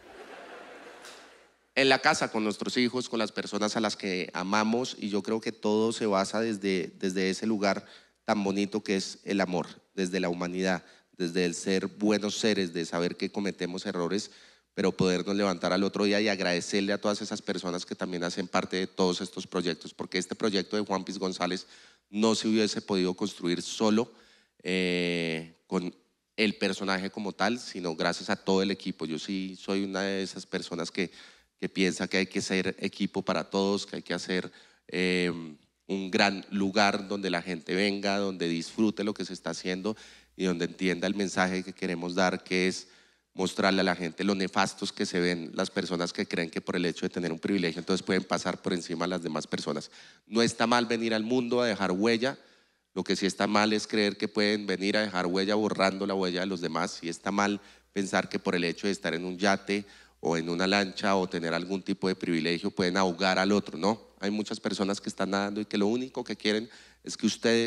con nuestros hijos, con las personas a las que amamos, y yo creo que todo se basa desde ese lugar tan bonito que es el amor, desde la humanidad, desde el ser buenos seres, de saber que cometemos errores, pero podernos levantar al otro día y agradecerle a todas esas personas que también hacen parte de todos estos proyectos, porque este proyecto de Juanpis González no se hubiese podido construir solo con el personaje como tal, sino gracias a todo el equipo. Yo sí soy una de esas personas que piensa que hay que ser equipo para todos, que hay que hacer un gran lugar donde la gente venga, donde disfrute lo que se está haciendo y donde entienda el mensaje que queremos dar, que es mostrarle a la gente lo nefastos que se ven las personas que creen que por el hecho de tener un privilegio entonces pueden pasar por encima de las demás personas. No está mal venir al mundo a dejar huella, lo que sí está mal es creer que pueden venir a dejar huella borrando la huella de los demás, y está mal pensar que por el hecho de estar en un yate o en una lancha o tener algún tipo de privilegio pueden ahogar al otro. No, hay muchas personas que están nadando y que lo único que quieren es que ustedes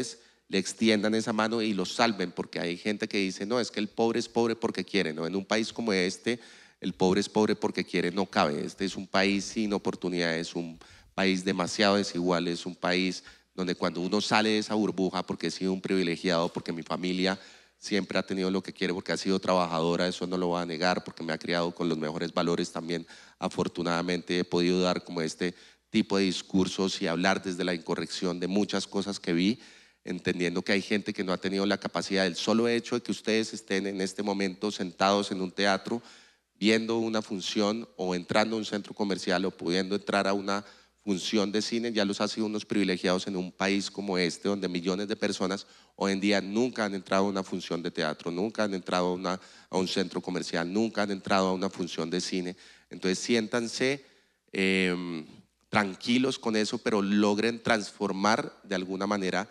le extiendan esa mano y los salven, porque hay gente que dice, no, es que el pobre es pobre porque quiere, ¿no? En un país como este, el pobre es pobre porque quiere, no cabe. Este es un país sin oportunidades, un país demasiado desigual, es un país donde cuando uno sale de esa burbuja, porque he sido un privilegiado, porque mi familia siempre ha tenido lo que quiere, porque ha sido trabajadora, eso no lo voy a negar, porque me ha criado con los mejores valores también. Afortunadamente he podido dar como este tipo de discursos y hablar desde la incorrección de muchas cosas que vi, entendiendo que hay gente que no ha tenido la capacidad. El solo hecho de que ustedes estén en este momento sentados en un teatro, viendo una función o entrando a un centro comercial o pudiendo entrar a una función de cine, ya los ha sido unos privilegiados en un país como este, donde millones de personas hoy en día nunca han entrado a una función de teatro, nunca han entrado a un centro comercial, nunca han entrado a una función de cine. Entonces siéntanse tranquilos con eso, pero logren transformar de alguna manera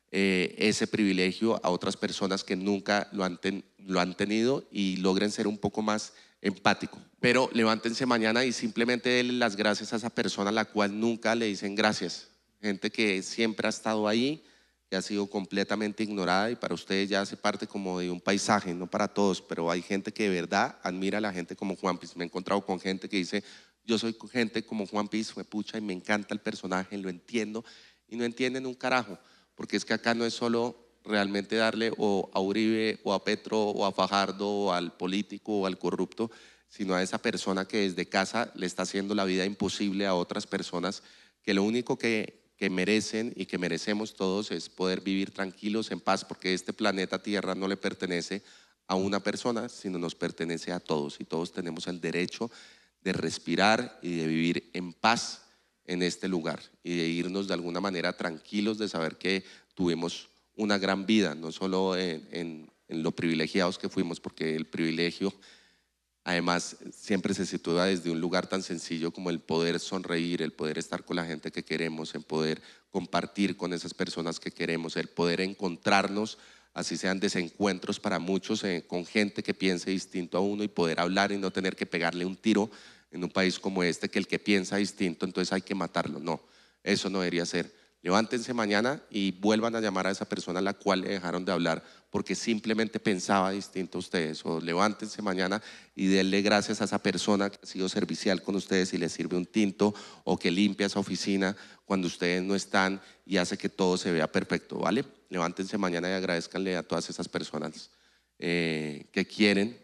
ese privilegio a otras personas que nunca lo han tenido, y logren ser un poco más empático. Pero levántense mañana y simplemente denle las gracias a esa persona a la cual nunca le dicen gracias. Gente que siempre ha estado ahí, que ha sido completamente ignorada, y para ustedes ya hace parte como de un paisaje, no para todos, pero hay gente que de verdad admira a la gente como Juan Piz. Me he encontrado con gente que dice, yo soy gente como Juan Piz, pucha, y me encanta el personaje, lo entiendo, y no entienden un carajo, porque es que acá no es solo realmente darle o a Uribe o a Petro o a Fajardo o al político o al corrupto, sino a esa persona que desde casa le está haciendo la vida imposible a otras personas, que lo único que merecen y que merecemos todos es poder vivir tranquilos, en paz, porque este planeta Tierra no le pertenece a una persona, sino nos pertenece a todos, y todos tenemos el derecho de respirar y de vivir en paz en este lugar, y de irnos de alguna manera tranquilos, de saber que tuvimos una gran vida, no solo en lo privilegiados que fuimos, porque el privilegio además siempre se sitúa desde un lugar tan sencillo como el poder sonreír, el poder estar con la gente que queremos, el poder compartir con esas personas que queremos, el poder encontrarnos, así sean desencuentros para muchos, con gente que piense distinto a uno, y poder hablar y no tener que pegarle un tiro en un país como este, que el que piensa distinto entonces hay que matarlo. No, eso no debería ser. Levántense mañana y vuelvan a llamar a esa persona a la cual le dejaron de hablar porque simplemente pensaba distinto a ustedes, o levántense mañana y denle gracias a esa persona que ha sido servicial con ustedes y les sirve un tinto, o que limpia esa oficina cuando ustedes no están y hace que todo se vea perfecto, ¿vale? Levántense mañana y agradezcanle a todas esas personas que quieren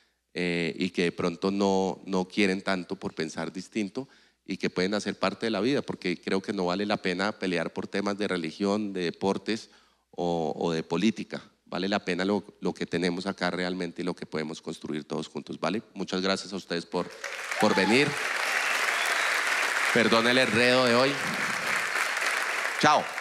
y que de pronto no quieren tanto por pensar distinto, y que pueden hacer parte de la vida, porque creo que no vale la pena pelear por temas de religión, de deportes o de política. Vale la pena lo que tenemos acá realmente y lo que podemos construir todos juntos, ¿vale? Muchas gracias a ustedes por venir. Perdón el enredo de hoy. Chao.